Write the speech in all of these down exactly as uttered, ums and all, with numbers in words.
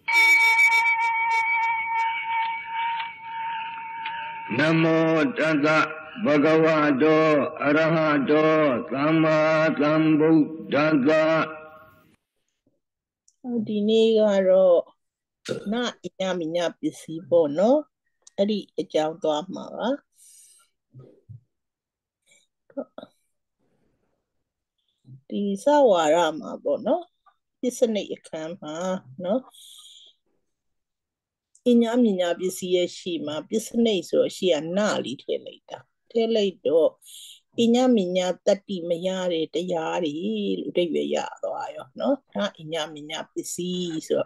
Namo Tassa Bhagavato Arahato Samma Sambuddhassa. Dinegaro na inyaminya pisibo no ari ejang to ama di sawara ma bo no pisane ikam ma no inyaminya pisi ye shi ma pisane so shi ya na li the lai ta the lai do inyaminya tatti maya de taya ri lu dai ya twa yo no da inyaminya pisi so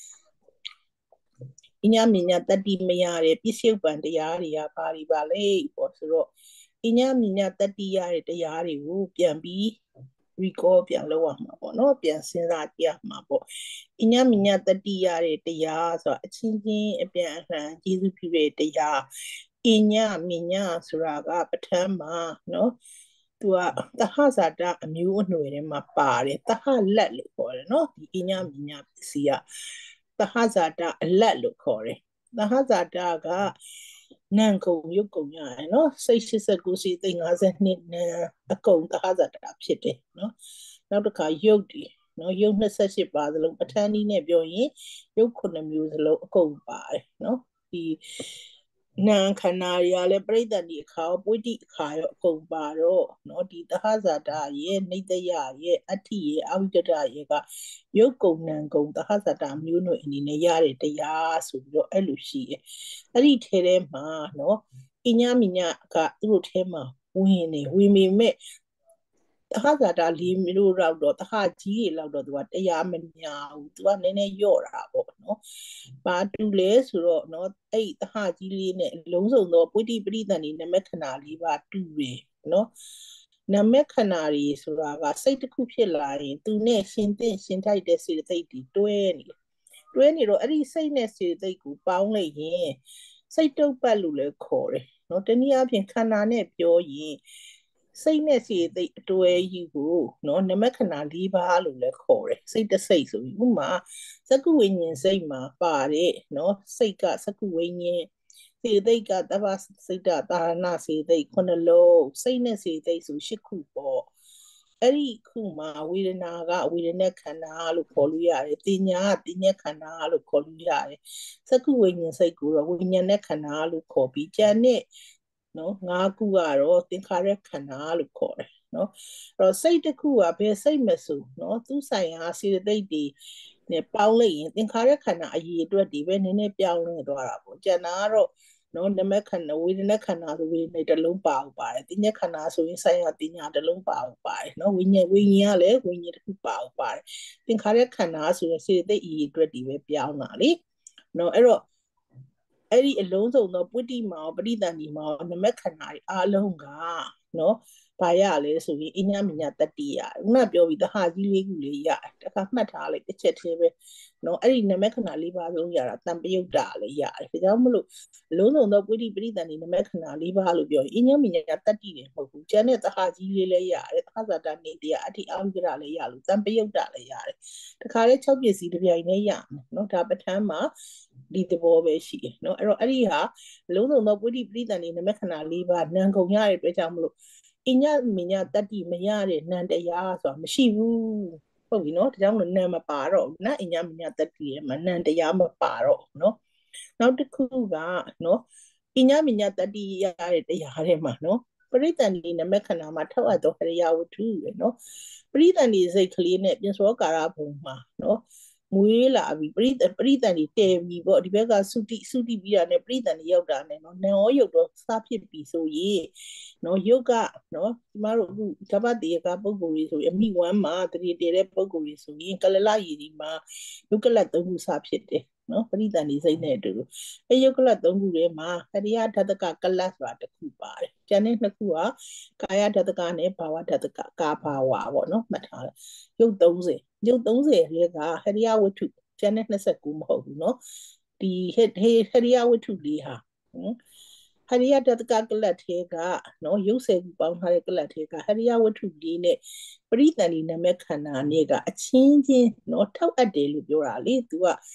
inyaminya tatti maya de pisi ban taya ri ya pa ri ba le po so ro inyaminya tatti ya de taya ri ko pian bi recall ပြန်လုပ်ရမှာပေါ့เนาะပြန်စဉ်းစားကြည့်ရမှာပေါ့အညမညတတိရတဲ့တရားဆိုတာအချင်းချင်းအပြန်အလှန်ကျေးဇူးပြုတဲ့တရားအညမညဆိုတာကပဋ္ဌာန်းမှာเนาะသူကသဟဇာတအမျိုးအနွယ်ထဲမှာပါတယ်သဟလက်လို့ခေါ်တယ်เนาะဒီအညမညပစ္စည်းကသဟဇာတအလက်လို့ခေါ်တယ်သဟဇာတကနံကုံရုပ်ကုံရတယ်เนาะစိတ်၈၉စိတ်၅၂နံအကုံသဟဇာတဖြစ်တယ်เนาะနောက်တစ်ခါရုပ်ဒီเนาะရုပ်၂၈ပါးစလုံးပဋ္ဌာန်းနည်းနဲ့ပြောရင်ရုပ်ခုနှစ်မျိုးစလုံးအကုန်ပါတယ်เนาะဒီနာခန္ဓာရလည်းပြိတ္တန်ဒီအခါပွိတိအခါရောအကုန်ပါတော့เนาะဒီသဟဇာတရဲ့နိတ္တယရဲ့အဋ္ဌိရဲ့အဝိတ္တရဲ့ကရုပ်ကုံနံကုံသဟဇာတမျိုးနွယ်အနေနဲ့ရတဲ့တရားဆိုပြီးတော့အဲ့လိုရှိရဲ့အဲ့ဒီထဲထဲမှာเนาะအညမညကသူတို့ထဲမှာဝင်နေဝင်မိမဲ့သဟဇာတလေးမျိုးတော့တော့သဟကြီးတွေလောက်တော့သူကတရားမများဘူးသူကနည်းနည်းယော့တာပေါ့နော်။ဘာတူလဲဆိုတော့နော်အဲ့သဟကြီးလေးနဲ့အလုံးစုံသောပွိတိပရိသန်ဒီနမခဏလေးပါတူတယ်နော်။နမခဏတွေဆိုတာကစိတ်တစ်ခုဖြစ်လာရင်သူနဲ့ရှင်သင့်ရှင်ထိုက်တဲ့စေတသိက်တွေတွဲနေတွဲနေတော့အဲ့ဒီစိတ်နဲ့စေတသိက်ကိုပေါင်းလိုက်ရင်စိတ်တုပ်ပတ်လို့လည်းခေါ်တယ်နော်။တနည်းအားဖြင့်ခန္ဓာနဲ့ပြောရင်စိတ်နဲ့စေသိအတွဲကြီးကိုနော်နမခဏ၄ပါးလို့လည်းခေါ်တယ်စိတ်တစ်စိတ်ဆိုပြီးဥမာသက္ကုဝိညာဉ်စိတ်မှာပါတယ်နော်စိတ်ကသက္ကုဝိညာဉ်စေသိကတပ္ပစိတ်တသာရဏစေသိခုနှလုံးစိတ်နဲ့စေသိဆို၈ခုပေါ့အဲ့ဒီခုမှာဝေဒနာကဝေဒနာခန္ဓာလို့ခေါ်လို့ရတယ်ပညာကပညာခန္ဓာလို့ခေါ်လို့ရတယ်သက္ကုဝိညာဉ်စိတ်ကိုတော့ဝိညာဉ်နဲ့ခန္ဓာလို့ခေါ်ပြီးကြံတဲ့နော်ငါးခုကတော့သင်္ခါရခန္ဓာလို့ခေါ်တယ်နော်အဲ့တော့စိတ်တစ်ခုကဘယ်စိတ်မဆိုနော်သူဆိုင်ရာစေတသိက်တွေနဲ့ပေါင်းလိုက်ရင်သင်္ခါရခန္ဓာအရေးအတွက်ဒီပဲနည်းနည်းပြောင်းလဲသွားတာပေါ့ကျန်တာကတော့နော်နမခန္ဓာဝေဒနာခန္ဓာဆိုဝေဒနာတစ်လုံးပါအောင်ပါတယ်တိညာခန္ဓာဆိုရင်ဆိုင်ရာတိညာတစ်လုံးပါအောင်ပါတယ်နော်ဝိညာဉ်ဝိညာဉ်ကလည်းဝိညာဉ်တစ်ခုပါအောင်ပါတယ်သင်္ခါရခန္ဓာဆိုရင်စေတသိက်အရေးအတွက်ဒီပဲပြောင်းတာလေနော်အဲ့တော့အဲ့ဒီအလုံးစုံသောပုတ္တိမောပရိသန္တိမောနမခန္ဓာအားလုံးကနော်ဘာရလဲဆိုရင်အညမညတတ္တိရခုနပြောပြီးသဟကြီးလေးခုလေးရတယ်တခါမှတ်ထားလိုက်တစ်ချက်သေးပဲနော်အဲ့ဒီနမခန္ဓာလေးပါးလုံးရတာတံပယုတ်တာလေးရတယ်ဒါကြောင့်မလို့အလုံးစုံသောပုတ္တိပရိသန္တိနမခန္ဓာလေးပါးလို့ပြောရင်အညမညတတ္တိတယ်မဟုတ်ဘူးကျန်တဲ့သဟကြီးလေးလည်းရတယ်သဟဇာတနေတရားအဋ္ဌိအာဝိကရလည်းရလို့တံပယုတ်တာလည်းရတယ်တခါလေ၆ပစ္စည်းတစ်ပြိုင်နဲ့ရမယ်နော်ဒါပဋ္ဌာန်းမှာဒီသဘောပဲရှိတယ်နော်အဲ့တော့အဲ့ဒီဟာလုံးစုံသောပုတ္တိပရိသန္တိနမခန္ဓာလေးပါးနံကုန်ရတဲ့အတွက်ကြောင့်မလို့အညမညတတ္တိမရတဲ့နံတရားဆိုတာမရှိဘူးဟုတ်ပြီနော်ဒါကြောင့်လို့နံမပါတော့ဘူးနော်အညမညတတ္တိရဲ့မနံတရားမပါတော့ဘူးနော်နောက်တစ်ခုကနော်အညမညတတ္တိရတဲ့တရားတွေမှာနော်ပရိသန္တိနမခန္ဓာမှာထောက်အပ်သောဟရိယဝတ္ထုပဲနော်ပရိသန္တိစိတ်ကလေးနဲ့ပြစ္ဆောကာရဘုံမှာနော်မွေးလာပြီပရိပရိသန္တိတဲပြီပေါ့ဒီဘက်ကသုတိသုတိပြီးတာနဲ့ပရိသန္တိရောက်တာနဲ့နော်နံရောရုပ်တော့စဖြစ်ပြီဆိုရင်နော်ရုပ်ကနော်ကျမတို့အခုဓမ္မတေကပုဂ္ဂိုလ်တွေဆိုရင်အမိဝမ်းမှာတတိတဲတဲ့ပုဂ္ဂိုလ်တွေဆိုရင်ကလလရည်ဒီမှာယုတ်ကလတ်သုံးခုစဖြစ်တယ်နော်ပရိသန္တိစိတ်နဲ့အတူတူအဲယုတ်ကလတ်သုံးခုထဲမှာဟရိယဓာတကကလတ်ဆိုတာတစ်ခုပါတယ်ကျန်တဲ့နှစ်ခုကကာယဓာတကနဲ့ဘာဝဓာတကကာဘာဝပေါ့နော်မှတ်ထားလိုက်ယုတ်သုံးဆယ်ယုတ်သုံးဆယ်လေးကဟရိယဝတ္ထုကျန်တဲ့၂၉မဟုတ်ဘူးနော်ဒီဟရိယဝတ္ထုလေးဟာဟရိယဓာတကကလတ်ထဲကနော်ရုပ်ဆယ်ခုပေါင်းထားတဲ့ကလတ်ထဲကဟရိယဝတ္ထုလေးနဲ့ပရိသန္တိနမခန္ဓာနဲ့ကအချင်းချင်းနော်ထောက်အပ်တယ်လို့ပြောတာလေသူက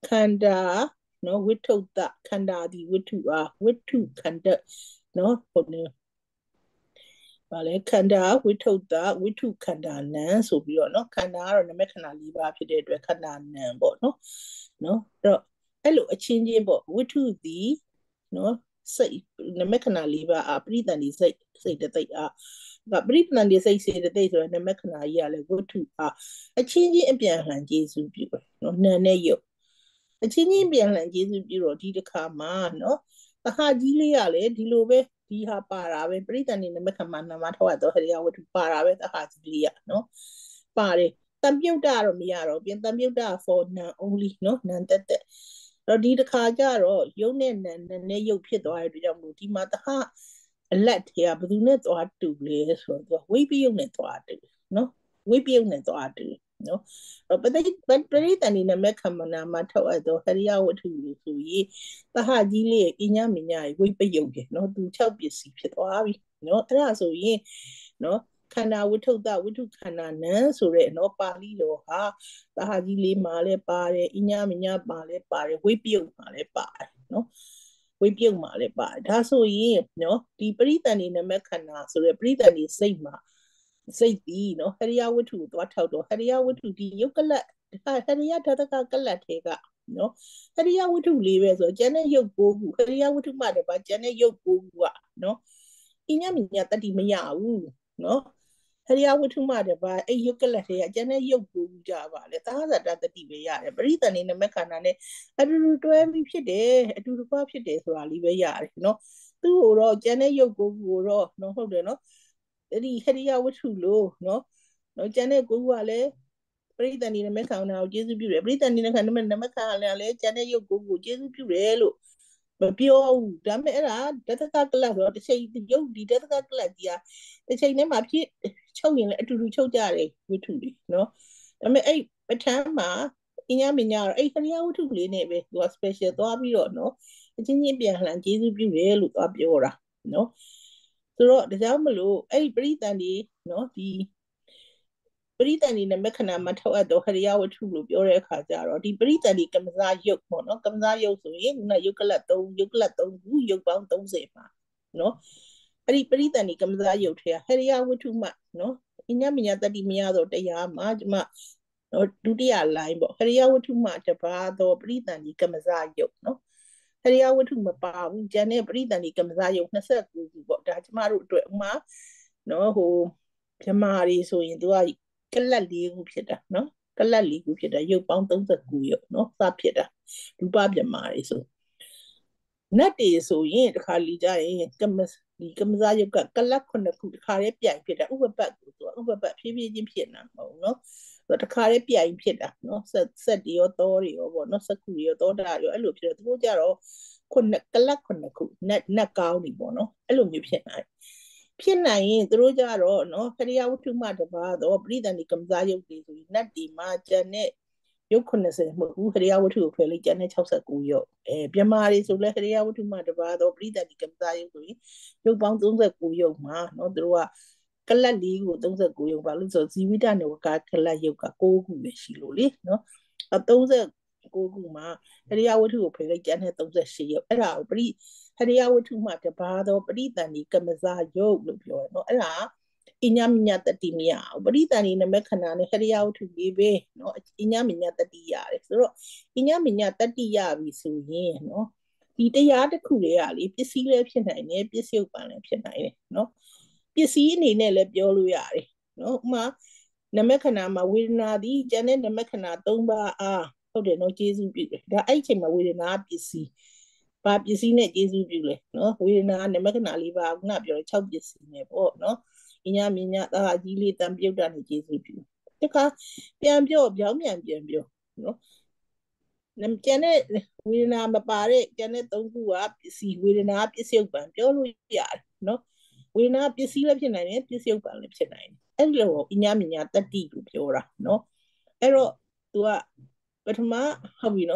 ခန္ဓာနော်ဝိထုတခန္ဓာဒီဝိထုအားဝိထုခန္ဓာနော်ဟိုနေဗာလဲခန္ဓာဝိထုတဝိထုခန္ဓာနံဆိုပြီးတော့နော်ခန္ဓာကတော့နမခန္ဓာ၄ပါးဖြစ်တဲ့အတွက်ခန္ဓာနံပေါ့နော်နော်အဲ့တော့အဲ့လိုအချင်းချင်းပေါ့ဝိထုသည်နော်စိတ်နမခန္ဓာ၄ပါးအာပရိသန္တိစိတ်စိတ်တသိက်အာကပရိသန္တိစိတ်စေတသိက်ဆိုတော့နမခန္ဓာကြီးကလည်းဝိထုအားအချင်းချင်းအပြန်လှန်ကျေစုပြုတယ်နော်နံနဲ့ယုတ်အချင်းချင်းပြန်လှန်ကျေစုပြုတော့ဒီတစ်ခါမှာနော်သဟာကြီးလေးကလည်းဒီလိုပဲဒီဟာပါတာပဲပရိသန္တိနမခန္ဓာနမထောက်ရတော့ဟရိယဝတ္ထုပါတာပဲသဟာကြီးလေးကနော်ပါတယ်တံပြုတ်တာတော့မရတော့ပြင်တံပြုတ်တာ for non only နော်နံတက်တက်တော့ဒီတစ်ခါကျတော့ယုတ်နဲ့နံနဲ့ယုတ်ဖြစ်သွားတဲ့အတွက်ကြောင့်မို့ဒီမှာသဟာအလက်ထဲကဘယ်သူနဲ့သွားတူလဲဆိုတော့ဝိပယုတ်နဲ့သွားတူနော်ဝိပယုတ်နဲ့သွားတူနော်ပတိပရိတန်ဒီနမခမနာမှာထောက်အပ်တော့ဟရိယဝတ္ထုလို့ဆိုရင်သဟကြီးလေးအညမညာဝိပယုတ်ရဲ့နော်သူ၆ပစ္စည်းဖြစ်သွားပြီနော်အဲ့ဒါဆိုရင်နော်ခန္ဓာဝိထုတဝိထုခန္ဓာနံဆိုတဲ့နော်ပါဠိတော်ဟာသဟကြီးလေးမှာလည်းပါတယ်အညမညာပါလည်းပါတယ်ဝိပယုတ်မှာလည်းပါတယ်နော်ဝိပယုတ်မှာလည်းပါတယ်ဒါဆိုရင်နော်ဒီပရိတန်ဒီနမခန္ဓာဆိုတဲ့ပရိတန်ဒီစိတ်မှာစိတ်ဒီနော်ဟရိယဝတ္ထုကိုသွားထောက်တော့ဟရိယဝတ္ထုဒီယုတ်ကလတ်ဟရိယဓာတကကလတ်ထဲကနော်ဟရိယဝတ္ထုလေးပဲဆိုကျန်တဲ့ယုတ်ကိုခုဟရိယဝတ္ထုမှတပါကျန်တဲ့ယုတ်ကိုကနော်အညမညာတတိမရဘူးနော်ဟရိယဝတ္ထုမှတပါအဲ့ယုတ်ကလတ်ထဲကကျန်တဲ့ယုတ်ကိုကြပါလေသာသတတတိပဲရတယ်ပရိသန္တိနမခန္ဓာနဲ့အတူတူတွဲပြီးဖြစ်တယ်အတူတူပါဖြစ်တယ်ဆိုတာလေးပဲရတယ်နော်သူ့ကိုတော့ကျန်တဲ့ယုတ်ကိုကိုတော့နော်ဟုတ်တယ်နော်အဲ့ဒီဟရိယဝတ္ထုလို့နော်နော်ကျန်တဲ့ကိုကလည်းပရိသန္တိနမခန္ဓာကိုကျေစုပြုတယ်ပရိသန္တိနမခန္ဓာနမခန္ဓာလည်းကျန်တဲ့ယုတ်ကိုကိုကျေစုပြုတယ်လို့မပြောဘူးဒါပေမဲ့အဲ့ဒါဓာတကကလတ်ဆိုတော့တစ်ချိန်ယုတ်ဒီဓာတကကလတ်ကြီးကတစ်ချိန်ထဲမှာဖြစ်ချုပ်ရင်လည်းအတူတူချုပ်ကြတယ်ဝတ္ထုတွေနော်ဒါပေမဲ့အဲ့ပဋ္ဌာန်းမှာအညာမညာတော့အဲ့ဟရိယဝတ္ထုလေးနဲ့ပဲသူက special သွားပြီးတော့နော်အချင်းချင်းပြန်လှန်ကျေစုပြုတယ်လို့သွားပြောတာနော်ဆိုတော့ဒါကြောင့်မလို့အဲ့ဒီပရိသန္တိနော်ဒီပရိသန္တိနမခန္ဓာမှာထောက်အပ်တော့ဟရိယဝတ္ထုလို့ပြောတဲ့အခါကျတော့ဒီပရိသန္တိကမ္မဇယုတ်ပေါ့နော်ကမ္မဇယုတ်ဆိုရင်ခုနယုတ်ကလတ်၃ယုတ်ကလတ်၃ခုယုတ်ပေါင်း၃၀မှာနော်အဲ့ဒီပရိသန္တိကမ္မဇယုတ်ထဲဟရိယဝတ္ထုမှာနော်အညမညာတတိမရတော့တရားမှာဒီမှာနော်ဒုတိယ line ပေါ့ဟရိယဝတ္ထုမှာတပါတော့ပရိသန္တိကမ္မဇယုတ်နော်ဟရိယဝတ္ထုမပါဘူးကျန်တဲ့ပရိသန္တိကမ္မဇယုတ်၂၉ခုပေါ့ဒါကျမတို့အတွက်ဥမာနော်ဟိုဗြမာတွေဆိုရင်သူကကလတ်၄ခုဖြစ်တာနော်ကလတ်၄ခုဖြစ်တာရုပ်ပေါင်း၃၉ရုပ်နော်စဖြစ်တာရူပဗြမာတွေဆိုနတ်တွေဆိုရင်တခါလီကြရင်ကမ္မဒီကမ္မဇယုတ်ကကလတ်ခုနှစ်ခုတခါလေးပြိုင်ဖြစ်တာဥပပတ်ကိုသူကဥပပတ်ဖြည်းဖြည်းချင်းဖြစ်နေတာမဟုတ်နော်တခါလေးပြိုင်ဖြစ်တာနော်ဆက်ဆက်တွေရောသောတွေရောပေါ့နော်စကုတွေရောသောတာရောအဲ့လိုဖြစ်တော့သူတို့ကြတော့ခုနှစ်ကလတ်ခုနှစ်ခုနတ်နတ်ကောင်းနေပေါ့နော်အဲ့လိုမျိုးဖြစ်နိုင်ဖြစ်နိုင်ရင်သူတို့ကြတော့နော်ဟရိယဝတ္ထုမှတပါတော့ပရိသန္တိကမ္မဇယုတ်တွေဆိုရင်နတ်ဒီမှာကျန်တဲ့ရုပ်၇၀မဟုတ်ဘူးဟရိယဝတ္ထုကိုဖယ်လိုက်ကျန်တဲ့၆၉ရုပ်အဲပြမာတွေဆိုလဲဟရိယဝတ္ထုမှတပါတော့ပရိသန္တိကမ္မဇယုတ်ဆိုရင်ရုပ်ပေါင်း၃၉ရုပ်မှာနော်သူတို့ကကလတ်လေးကို၃၉ရုပ်ပါလို့ဆိုဇီဝိတနဝကကလတ်ရုပ်က၉ခုပဲရှိလို့လေနော်အ၃၉ခုမှာဟရိယဝတ္ထုကိုဖယ်လိုက်ကျန်တဲ့၃၈ရုပ်အဲ့ဒါကိုပရိဟရိယဝတ္ထုမှတပါတော့ပရိသန္တိကမ္မဇယုတ်လို့ပြောတယ်နော်အဲ့ဒါအညမညာတတိမယပရိသန္တိနမခန္ဓာနဲ့ဟရိယဝတ္ထုလေးပဲနော်အညမညာတတိရတယ်ဆိုတော့အညမညာတတိယပြီဆိုရင်နော်ဒီတရားတစ်ခုလေးကလေပစ္စည်းလည်းဖြစ်နိုင်တယ်ပစ္စယုတ်ပံလည်းဖြစ်နိုင်တယ်နော်ပစ္စည်းအနေနဲ့လည်းပြောလို့ရတယ်နော်ဥမာနမခန္ဓာမှာဝေဒနာသည်ကျန်တဲ့နမခန္ဓာ၃ပါးအားဟုတ်တယ်နော်ကျေစုပြုတယ်ဒါအဲ့ဒီအချိန်မှာဝေဒနာပစ္စည်းဘာပစ္စည်းနဲ့ကျေစုပြုလဲနော်ဝေဒနာနမခန္ဓာ၄ပါးခုနပြောတဲ့၆ပစ္စည်းနဲ့ပေါ့နော်အညာမညာသာကြီးလေးတံပြုတ်တာနဲ့ကျေစုပြုတခါပြန်ပြောပြောင်းပြန်ပြန်ပြောနော်ကျန်တဲ့ဝေဒနာမပါတဲ့ကျန်တဲ့၃ခုကပစ္စည်းဝေဒနာပစ္စယုတ်ပံပြောလို့ရတယ်နော်ဝေဒနာပစ္စည်းလည်းဖြစ်နိုင်တယ်ပစ္စယုတ်ပံလည်းဖြစ်နိုင်တယ်အဲ့လိုအညာမညာတတိလို့ပြောတာနော်အဲ့တော့ तू ကပထမဟုတ်ပြီနော်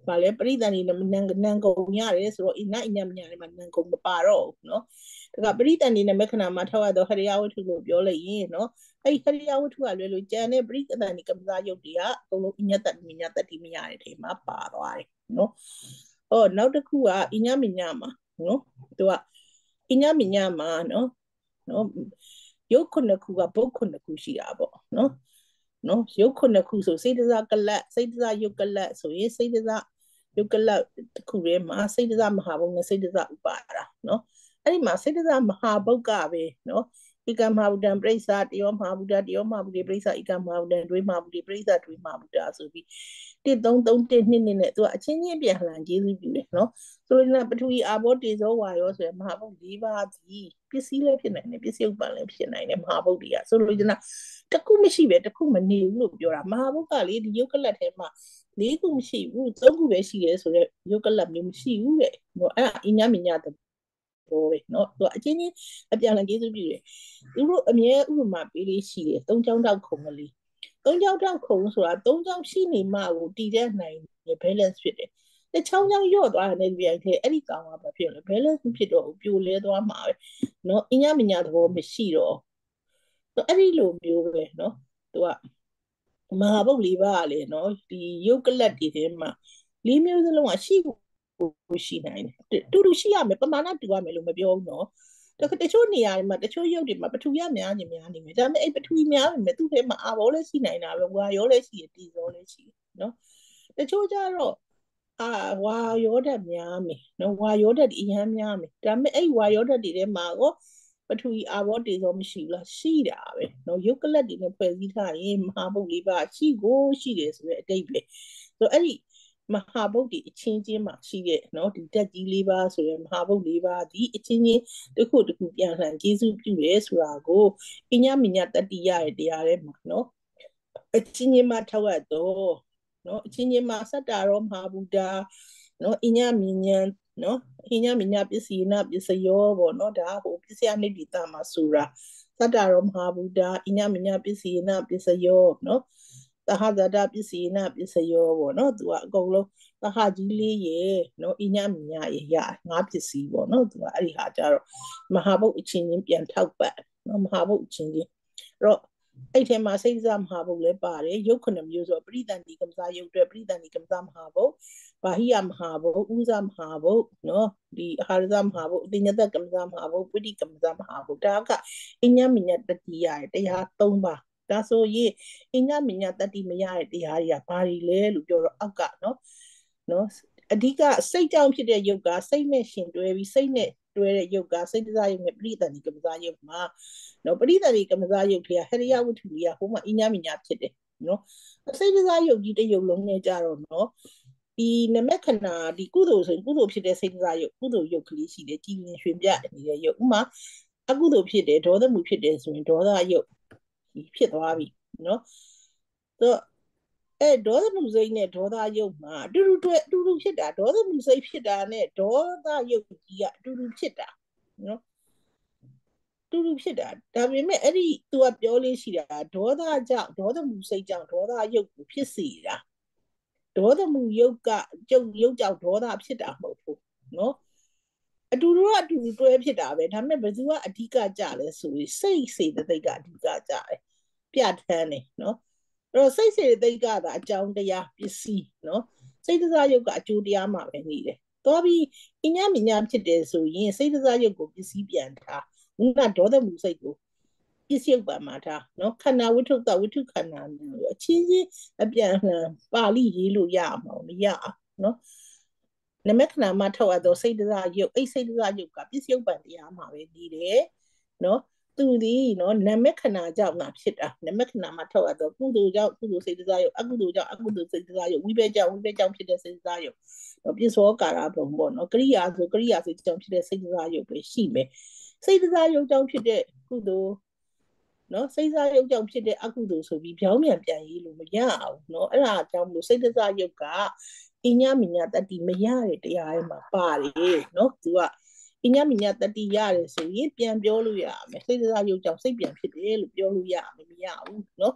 ဘာလဲပရိသန်နေနန်နန်ကုန်ရတယ်ဆိုတော့အနအညမညာတွေမှာနန်ကုန်မပါတော့ဘူးနော်ဒါကပရိသန်နေနမက္ခဏာမှာထောက်ရတော့ဟရိယဝတ္ထုလို့ပြောလိုက်ရင်နော်အဲ့ဟရိယဝတ္ထုကလွယ်လို့ကျန်တဲ့ပရိသန်နေကမ္မဇယုတ်တွေကအကုန်လုံးအညတ္တမညာတတိမညာတွေထဲမှာပါသွားတယ်နော်ဟောနောက်တစ်ခုကအညမညာမှာနော်သူကအညမညာမှာနော်နော်ယုတ်ခုနှစ်ခုကဘုတ်ခုနှစ်ခုရှိတာပေါ့နော်နော်ယုတ်ခုနှစ်ခုဆိုစိတ်တစားကလတ်စိတ်တစားယုတ်ကလတ်ဆိုရင်စိတ်တစားယုတ်ကလတ်တစ်ခုထဲမှာစိတ်တစားမဟာဘုတ်နဲ့စိတ်တစားဥပါဒာနော်အဲ့ဒီမှာစိတ်တစားမဟာဘုတ်ကပဲနော်ဧကမဟာဗုဒ္ဓံပရိစ္ဆာတယောမဟာဗုဒ္ဓတယောမဟာဗုဒ္ဓပရိစ္ဆာဧကမဟာဗုဒ္ဓံဒွေမဟာဗုဒ္ဓပရိစ္ဆာဒွေမဟာဗုဒ္ဓဆိုပြီးတစ်သုံးသုံးတစ်နှစ်နှစ်နဲ့သူကအချင်းချင်းပြန်လှန်ကျေးဇူးပြုတယ်နော်ဆိုလိုချင်တာပထဝီအာဘောတေဇောဝါယောဆိုရယ်မဟာဘုတ်၄ပါးကြီးပစ္စည်းလည်းဖြစ်နိုင်တယ်ပစ္စည်းဥပ္ပန်လည်းဖြစ်နိုင်တယ်မဟာဘုတ်တွေကဆိုလိုချင်တာတစ်ခုမရှိပဲတစ်ခုမနေဘူးလို့ပြောတာမဟာဘုတ်ကလေဒီယုတ်ကလတ်ထဲမှာလေးခုမရှိဘူးသုံးခုပဲရှိတယ်ဆိုတော့ယုတ်ကလတ်မျိုးမရှိဘူးတဲ့ဟိုအဲ့ဒါအညမညာတဲ့ဘောပဲเนาะသူအချင်းချင်းအပြန်လှန်ကျေးဇူးပြုတယ်သူတို့အမြဲဥပမာပေးလေးရှိတယ်သုံးချောင်းတောက်ခုံကလေးသုံးချောင်းတောက်ခုံဆိုတာသုံးချောင်းရှိနေမှကိုတည်တဲ့နိုင်ရ balance ဖြစ်တယ်တချောင်းချောင်းရော့သွားတဲ့ပြန်ထဲအဲ့ဒီကောင်ကဘာဖြစ်လဲ balance ဖြစ်တော့ပြိုလဲသွားမှာပဲเนาะအညမညာသဘောမရှိတော့အဲ့ဒီလိုမျိုးပဲเนาะသူကမဟာဘုတ်လေးပါလေเนาะဒီယုတ်ကလတ်တွေထဲမှာလေးမျိုးစလုံးကရှိကိုရှိနိုင်တယ်တူတူရှိရမယ်ပမာဏတူရမယ်လို့မပြောဘူးเนาะတချို့နေရာတွေမှာတချို့ရုပ်တွေမှာပထဝီများများနေများနေမယ်ဒါပေမဲ့အဲ့ပထဝီများနေမယ်သူ့ထဲမှာအာဘောလည်းရှိနိုင်တာပဲဝါရောလည်းရှိတယ်တီဇောလည်းရှိတယ်เนาะတချို့ကြတော့အာဝါရောဓာတ်များမယ်เนาะဝါရောဓာတ်အရန်များမယ်ဒါပေမဲ့အဲ့ဝါရောဓာတ်တွေထဲမှာကိုပထဝီအာဘောတေဇောမရှိဘူးလားရှိတာပဲเนาะယုတ်ကလတ်တွေနဲ့ဖွဲ့စည်းထားရင်မဟာဘုတ်လေးပါရှိကိုရှိတယ်ဆိုတဲ့အတိတ်ပဲဆိုအဲ့ဒီမဟာဘုတ်ဒီအချင်းချင်းမှာရှိတဲ့เนาะဒီတက်ကြီးလေးပါဆိုရင်မဟာဘုတ်လေးပါဒီအချင်းချင်းတစ်ခုတစ်ခုပြန်လှန်ကျေးဇူးပြုတယ်ဆိုတာကိုအညမညတတိယရဲ့တရားထဲမှာเนาะအချင်းချင်းမှာထောက်ရတော့เนาะအချင်းချင်းမှာစတ္တရောမဟာဗုဒ္ဓเนาะအညမညံเนาะအညမညပစ္စည်းနာပစ္စယောပေါ့เนาะဒါဟိုပစ္စယနိတိတမှာဆိုတာစတ္တရောမဟာဗုဒ္ဓအညမညပစ္စည်းနာပစ္စယောเนาะသဟဇဒပစ္စည်းနာပစ္စယောပေါ့နော်သူကအကုန်လုံးသဟကြီးလေးရေနော်အညမညာရေရငါးပစ္စည်းပေါ့နော်သူကအဲ့ဒီဟာကြတော့မဟာဘုတ်အချင်းချင်းပြန်ထောက်ပတ်နော်မဟာဘုတ်အချင်းချင်းအဲ့တော့အဲ့ထဲမှာစိတ်စားမဟာဘုတ်လည်းပါတယ်ရုပ်ခုနှစ်မျိုးဆိုပရိသန္တိကမ္မဇယုတ်တွေပရိသန္တိကမ္မဇမဟာဘုတ်ဘာဟိယမဟာဘုတ်ဥဇမဟာဘုတ်နော်ဒီအာဟာရဇမဟာဘုတ်အတိညတကမ္မဇမဟာဘုတ်ပုတိကမ္မဇမဟာဘုတ်ဒါကအညမညာတတိယရဲ့တရားသုံးပါဒါဆိုရင်အညမညာတတိမရတဲ့တရားတွေကဘာတွေလဲလို့ပြောတော့အောက်ကနော်နော်အဓိကစိတ်ကြောင့်ဖြစ်တဲ့ယုတ်ကစိတ်နဲ့ရှင်တွဲပြီးစိတ်နဲ့တွဲတဲ့ယုတ်ကစိတ်တစားယုတ်နဲ့ပရိသန္တိကမ္မဇယုတ်မှာနော်ပရိသန္တိကမ္မဇယုတ်တွေကဟရိယဝတ္ထုတွေကဟိုမှာအညမညာဖြစ်တယ်နော်စိတ်တစားယုတ်ကြီးတစ်ယုတ်လုံးနဲ့ကြတော့နော်ဒီနမခဏဒီကုသိုလ်ဆိုရင်ကုသိုလ်ဖြစ်တဲ့စိတ်တစားယုတ်ကုသိုလ်ယုတ်ကလေးရှိတယ်ကြည်ရင်ရွှင်ပြနေတဲ့ယုတ်ဥမာအကုသိုလ်ဖြစ်တယ်ဒေါသမှုဖြစ်တယ်ဆိုရင်ဒေါသယုတ်ဖြစ်သွားပြီနော်တော့အဲဒေါသမှုစိတ်နဲ့ဒေါသယုတ်မှာအတူတူတွေ့အတူတူဖြစ်တာဒေါသမှုစိတ်ဖြစ်တာနဲ့ဒေါသယုတ်ကြီးကအတူတူဖြစ်တာနော်အတူတူဖြစ်တာဒါပေမဲ့အဲ့ဒီသူကပြောလေးရှိတာဒေါသကြောင့်ဒေါသမှုစိတ်ကြောင့်ဒေါသယုတ်ကိုဖြစ်စေတာဒေါသမှုယုတ်ကကျုပ်ယုတ်ကြောင့်ဒေါသဖြစ်တာမဟုတ်ဘူးနော်အတူတူကအတူတူတွဲဖြစ်တာပဲဒါပေမဲ့ဘယ်သူကအဓိကကြလဲဆိုရင်စိတ်စေတသိက်ကအဓိကကြတယ်ပြဋ္ဌာန်းနေနော်အဲ့တော့စိတ်စေတသိက်ကသာအကြောင်းတရားပစ္စည်းနော်စိတ်တစားယုတ်ကအကျိုးတရားမှာပဲနေတယ်တော်ပြီးအညမညာဖြစ်တယ်ဆိုရင်စိတ်တစားယုတ်ကိုပစ္စည်းပြန်ထားငါဒေါသမှုစိတ်ကိုပစ္စည်းဥပ္ပါမှာထားနော်ခန္ဓာဝိထုတဝိထုခန္ဓာမျိုးအချင်းချင်းအပြန်လှန်ပါဠိရေးလို့ရမှာမရအောင်နော်နမခဏမှာထောက်ရတော့စိတ်တစားယုတ်အဲ့စိတ်တစားယုတ်ကပစ္စည်းဥပ္ပါတရားမှာပဲနေတယ်နော်သူဒီနော်နမခဏကြောင့်ငါဖြစ်တာနမခဏမှာထောက်ရတော့ကုသိုလ်ကြောင့်ကုသိုလ်စိတ်တစားယုတ်အကုသိုလ်ကြောင့်အကုသိုလ်စိတ်တစားယုတ်ဝိဘက်ကြောင့်ဝိဘက်ကြောင့်ဖြစ်တဲ့စိတ်တစားယုတ်နော်ပြစ္ဆောကာရဘုံပေါ့နော်ကရိယာဆိုကရိယာစိတ်ကြောင့်ဖြစ်တဲ့စိတ်တစားယုတ်ပဲရှိမယ်စိတ်တစားယုတ်ကြောင့်ဖြစ်တဲ့ကုသိုလ်နော်စိတ်စားယုတ်ကြောင့်ဖြစ်တဲ့အကုသိုလ်ဆိုပြီးပြောင်းပြန်ပြန်ရေးလို့မရအောင်နော်အဲ့ဒါကြောင့်မလို့စိတ်တစားယုတ်ကအညမညာတတိမရတဲ့တရားတွေမှာပါတယ်နော်သူကအညမညာတတိရတယ်ဆိုရင်ပြန်ပြောလို့ရမယ်စိတ်တစားယုတ်ကြောင့်စိတ်ပြန်ဖြစ်တယ်လို့ပြောလို့ရမယ်မရဘူးနော်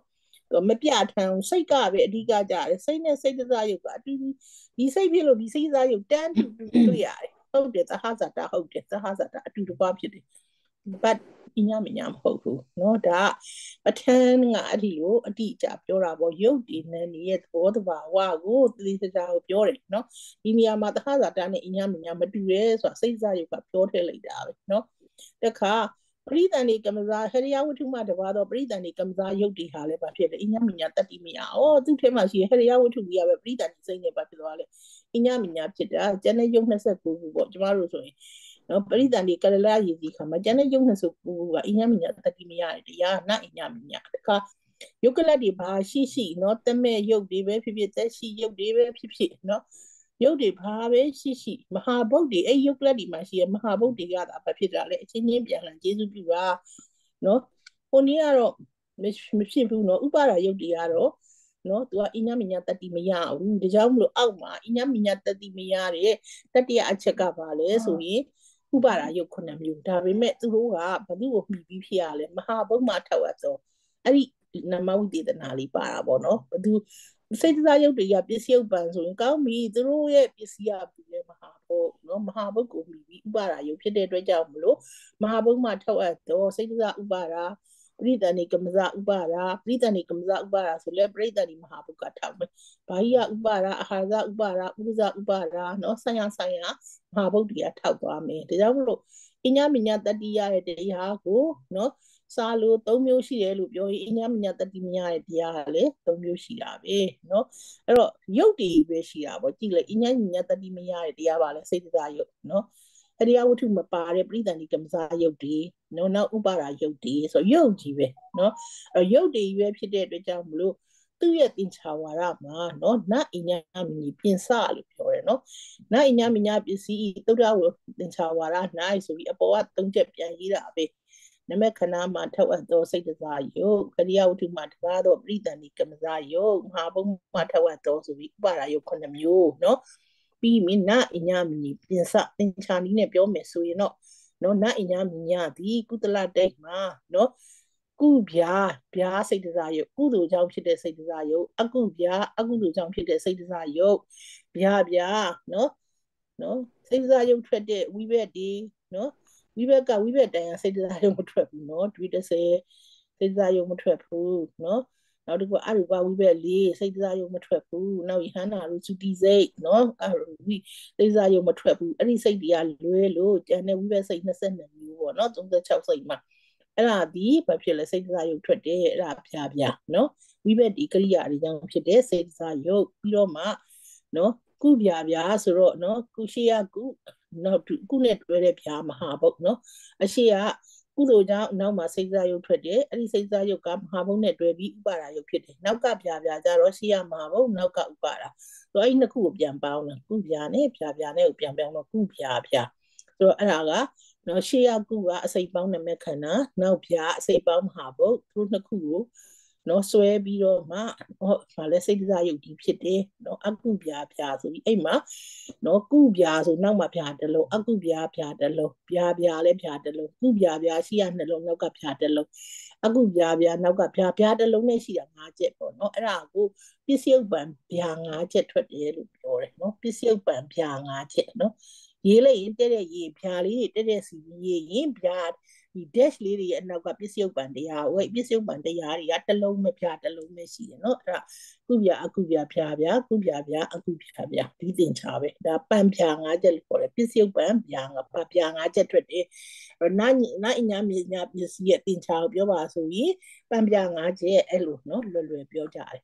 မပြထမ်းစိတ်ကပဲအဓိကကြတယ်စိတ်နဲ့စိတ်တစားရုပ်ကအတူတူဒီစိတ်ဖြစ်လို့ဒီစိတ်စားရုပ်တန်းတူတူတွေ့ရတယ်ဟုတ်တယ်သဟဇာတဟုတ်တယ်သဟဇာတအတူတကွဖြစ်တယ် but အညာမညာမဟုတ်ဘူးเนาะဒါအထန်းကအဲ့ဒီလိုအတိအကျပြောတာပေါ့ရုပ်တည်နေရဲ့သဘောတဘာဝကိုသတိစကားကိုပြောတယ်เนาะဒီနေရာမှာသဟဇာတနဲ့အညာမညာမတူရဲဆိုတာစိတ်စားရုပ်ကပြောထည့်လိုက်တာပဲเนาะတခါပရိသန္တိကမ္မဇာဟရိယဝတ္ထုမှတပါတော့ပရိသန္တိကမ္မဇာယုတ်တိဟာလည်းဘာဖြစ်လဲအညာမညာတတ္တိမယဩသူ့ထဲမှာရှိဟရိယဝတ္ထုကြီးကပဲပရိသန္တိစိတ်နဲ့ဘာဖြစ်သွားလဲအညာမညာဖြစ်တာကျန်တဲ့ယုတ်နှစ်ခုခုပေါ့ကျမတို့ဆိုရင်နော်ပရိသန္တိကရလရည်ကြီးခါမှာကျန်တဲ့ယုတ်နှစ်ခုခုကအညာမညာတတ္တိမယတရားနအညာမညာတခါယုတ်ကလတ်တွေဘာရှိရှိနော်တမဲ့ယုတ်တွေပဲဖြစ်ဖြစ်သက်ရှိယုတ်တွေပဲဖြစ်ဖြစ်နော်ရုပ်တွေဘာပဲရှိရှိမဟာဗုဒ္ဓဒီအဲ့ယုတ်ကလတ်ဒီမှာရှိရမဟာဗုဒ္ဓရတာဘာဖြစ်တာလဲအချင်းချင်းပြန်လာကျေးဇူးပြုတာနော်ဟိုနေ့ကတော့မဖြစ်ဘူးနော်ဥပါဒယုတ်တွေကတော့နော်သူကအညာမညာတတိမရဘူးဒါကြောင့်မလို့အောက်မှာအညာမညာတတိမရတဲ့တတိယအချက်ကပါလဲဆိုရင်ဥပါဒယုတ်ခုနှစ်မျိုးဒါပေမဲ့သူတို့ကဘသူ့ကိုမှီပြီးဖြစ်ရလဲမဟာဗုဒ္ဓမှာထောက်ရတော့အဲ့ဒီနမဝိတေသနာလေးပါတာပေါ့နော်ဘသူစိတ်စားရုပ်တွေကပစ္စည်းဥပ္ပန်ဆိုရင်ကောင်းပြီသူတို့ရဲ့ပစ္စည်းရပြီလေမဟာဘုတ်နော်မဟာဘုတ်ကိုပြီးပြီးဥပါဒရုပ်ဖြစ်တဲ့အတွက်ကြောင့်မလို့မဟာဘုတ်မှာထောက်အပ်တော့စိတ်စားဥပါဒပရိသန္တိကမ္မဇဥပါဒပရိသန္တိကမ္မဇဥပါဒဆိုလဲပရိသန္တိမဟာဘုတ်ကထောက်မယ်ဘာဟိယဥပါဒအာဟာရဥပါဒဥပဇဥပါဒနော်ဆိုင်ရဆိုင်ရမဟာဘုတ်တွေကထောက်သွားမယ်ဒါကြောင့်မလို့အညာမညာတတိယရဲ့တရားကိုနော်စာလို့သုံးမျိုးရှိတယ်လို့ပြောရင်အညာမညာတတိမညာရဲ့တရားကလည်းသုံးမျိုးရှိတာပဲเนาะအဲ့တော့ယုတ်တည်ပဲရှိတာပေါ့ကြည့်လေအညာမညာတတိမညာရဲ့တရားပါလဲစိတ်တရားယုတ်เนาะအရိယဝတ္ထုမပါတဲ့ပရိသန္တိကမ္မဇာယုတ်ဒီเนาะနောက်ဥပါဒယုတ်ဒီဆိုယုတ်ကြီးပဲเนาะအဲ့ယုတ်တည်ပဲဖြစ်တဲ့အတွက်ကြောင့်မလို့သူ့ရဲ့သင်္ချာဝါဒမှာเนาะနအညာမညာပြင်စလို့ပြောတယ်เนาะနအညာမညာပစ္စည်းသုဒ္ဓဝသင်္ချာဝါဒနိုင်ဆိုပြီးအပေါ်ကသုံးချက်ပြန်ရေးတာပဲနမခဏမှာထောက်အပ်သောစိတ်တစားယုတ်ကရိယာဝတ္ထုမှာတပါတော့ပရိသန္တိကမ္မဇာယုတ်မဟာဘုံမှာထောက်အပ်သောဆိုပြီးဥပါဒယုတ်ခုနှစ်မျိုးเนาะပြီးမိနအညာမီပြင်စသင်္ချာနီးနဲ့ပြောမယ်ဆိုရင်တော့เนาะနအညာမီညသည်ကုသလတိတ်မှာเนาะကုဗျာဗျာစိတ်တစားယုတ်ကုသိုလ်ကြောင့်ဖြစ်တဲ့စိတ်တစားယုတ်အကုဗျာအကုသိုလ်ကြောင့်ဖြစ်တဲ့စိတ်တစားယုတ်ဗျာဗျာเนาะเนาะစိတ်တစားယုတ်ထွက်တဲ့ဝိဘက်ဒီเนาะဝိဘက်ကဝိဘက်တိုင်းစိတ်စားရုံမထွက်ဘူးเนาะဒွိတစေစိတ်စားရုံမထွက်ဘူးเนาะနောက်တစ်ခုအရူပဝိဘက်လေးစိတ်စားရုံမထွက်ဘူးနောက်ယဟန္တာရူစုတိစိတ်เนาะအရူဝိစိတ်စားရုံမထွက်ဘူးအဲ့ဒီစိတ်တွေကလွဲလို့ကျန်တဲ့ဝိဘက်စိတ်နှစ်၂မျိုးပေါ့เนาะ၃၆စိတ်မှာအဲ့ဒါဒီဘာဖြစ်လဲစိတ်စားရုံထွက်တယ်အဲ့ဒါဖြာဖြာเนาะဝိဘက်ဒီကရိယာတွေကြောင့်ဖြစ်တဲ့စိတ်စားရုံပြီးတော့မှเนาะကုဗျာဗျာဆိုတော့เนาะကုရှိယကုနောက်ကုနဲ့တွဲတဲ့ဗျာမဟာဘုတ်เนาะအရှိကကုသိုလ်ကြောင့်နောက်မှာစိတ်စားရုပ်ထွက်တယ်အဲ့ဒီစိတ်စားရုပ်ကမဟာဘုတ်နဲ့တွဲပြီးဥပါဒရုပ်ဖြစ်တယ်နောက်ကဗျာဗျာကြတော့ရှိရမဟာဘုတ်နောက်ကဥပါဒဆိုအဲ့ဒီနှစ်ခုကိုပြန်ပေါင်းတယ်ကုဗျာနဲ့ဗျာဗျာနဲ့ကိုပြန်ပေါင်းတော့ကုဗျာဗျာဆိုတော့အဲ့ဒါကနော်ရှိရကုကအစိတ်ပေါင်းနမခန္ဓာနောက်ဗျာအစိတ်ပေါင်းမဟာဘုတ်သူတို့နှစ်ခုကိုနော်ဆွဲပြီးတော့မှဟောဗာလဲစိတ်စားရုပ်ဒီဖြစ်တယ်နော်အကုဗျာဗျာဆိုပြီးအဲ့မှာနော်ကုဗျာဆိုနောက်မှာဗျာတလုံးအကုဗျာဗျာတလုံးဗျာဗျာလည်းဗျာတလုံးကုဗျာဗျာရှိရနှလုံးနောက်ကဗျာတလုံးအကုဗျာဗျာနောက်ကဗျာဗျာတလုံးနဲ့ရှိတာ၅ချက်ပေါ့နော်အဲ့ဒါကိုပစ္စယုပ္ပံဗျာ၅ချက်ထွက်တယ်လို့ပြောတယ်နော်ပစ္စယုပ္ပံဗျာ၅ချက်နော်ရေးလိုက်ရင်တဲ့တဲ့ရေးဗျာလေးတွေတဲ့တဲ့စီရေးရင်ဗျာဒီ dash လေးတွေရဲ့အနောက်ကပစ္စယုပ္ပံတရားဝိပစ္စယုပ္ပံတရားတွေကတလုံးမဖြာတလုံးပဲရှိတယ်เนาะအဲ့ဒါကုဗျာအကုဗျာဖြာဗျာကုဗျာဗျာအကုဖြာဗျာဒီသင်္ချာပဲဒါပံဖြာ၅ချက်လို့ခေါ်တယ်ပစ္စယုပ္ပံဗျာငါပဖြာ၅ချက်ထွက်တယ်နာနာအညာမြေညာပစ္စည်းရဲ့သင်္ချာကိုပြောပါဆိုရင်ပံဖြာ၅ချက်အဲ့လိုเนาะလွယ်လွယ်ပြောကြတယ်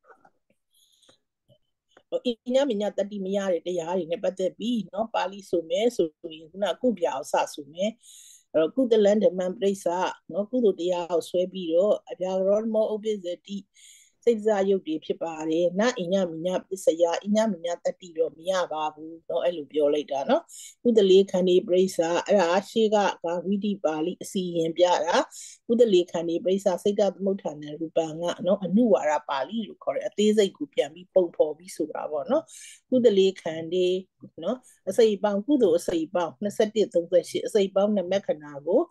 အညာမညာတတိမရတဲ့တရားတွေနဲ့ပတ်သက်ပြီးเนาะပါဠိဆိုမယ်ဆိုရင်ခုနကုဗျာအောင်စဆိုမယ်အဲ့တော့ကုသလန်ဓမ္မပရိစ္ဆာနော်ကုသိုလ်တရားကိုဆွဲပြီးတော့အဗျာရောမောဥပ္ပဇ္ဇတိစိတ်စားယုတ်တွေဖြစ်ပါတယ်နအညမညပစ္စယအညမညတတိတော့မရပါဘူးเนาะအဲ့လိုပြောလိုက်တာเนาะကုသလေခန္ဒီပရိစ္ဆာအဲ့ဒါရှေးကကဝိတိပါဠိအစီရင်ပြတာကုသလေခန္ဒီပရိစ္ဆာစိတ်တသမုဋ္ဌာနရူပံကเนาะအနုဝါဒပါဠိလို့ခေါ်တယ်အသေးစိတ်ကိုပြန်ပြီးပုံဖော်ပြီးဆိုတာပေါ့เนาะကုသလေခန္ဒီเนาะအစိပ်ပေါင်းကုသိုလ်အစိပ်ပေါင်း၂၁ ၃၈အစိပ်ပေါင်းနမခဏကို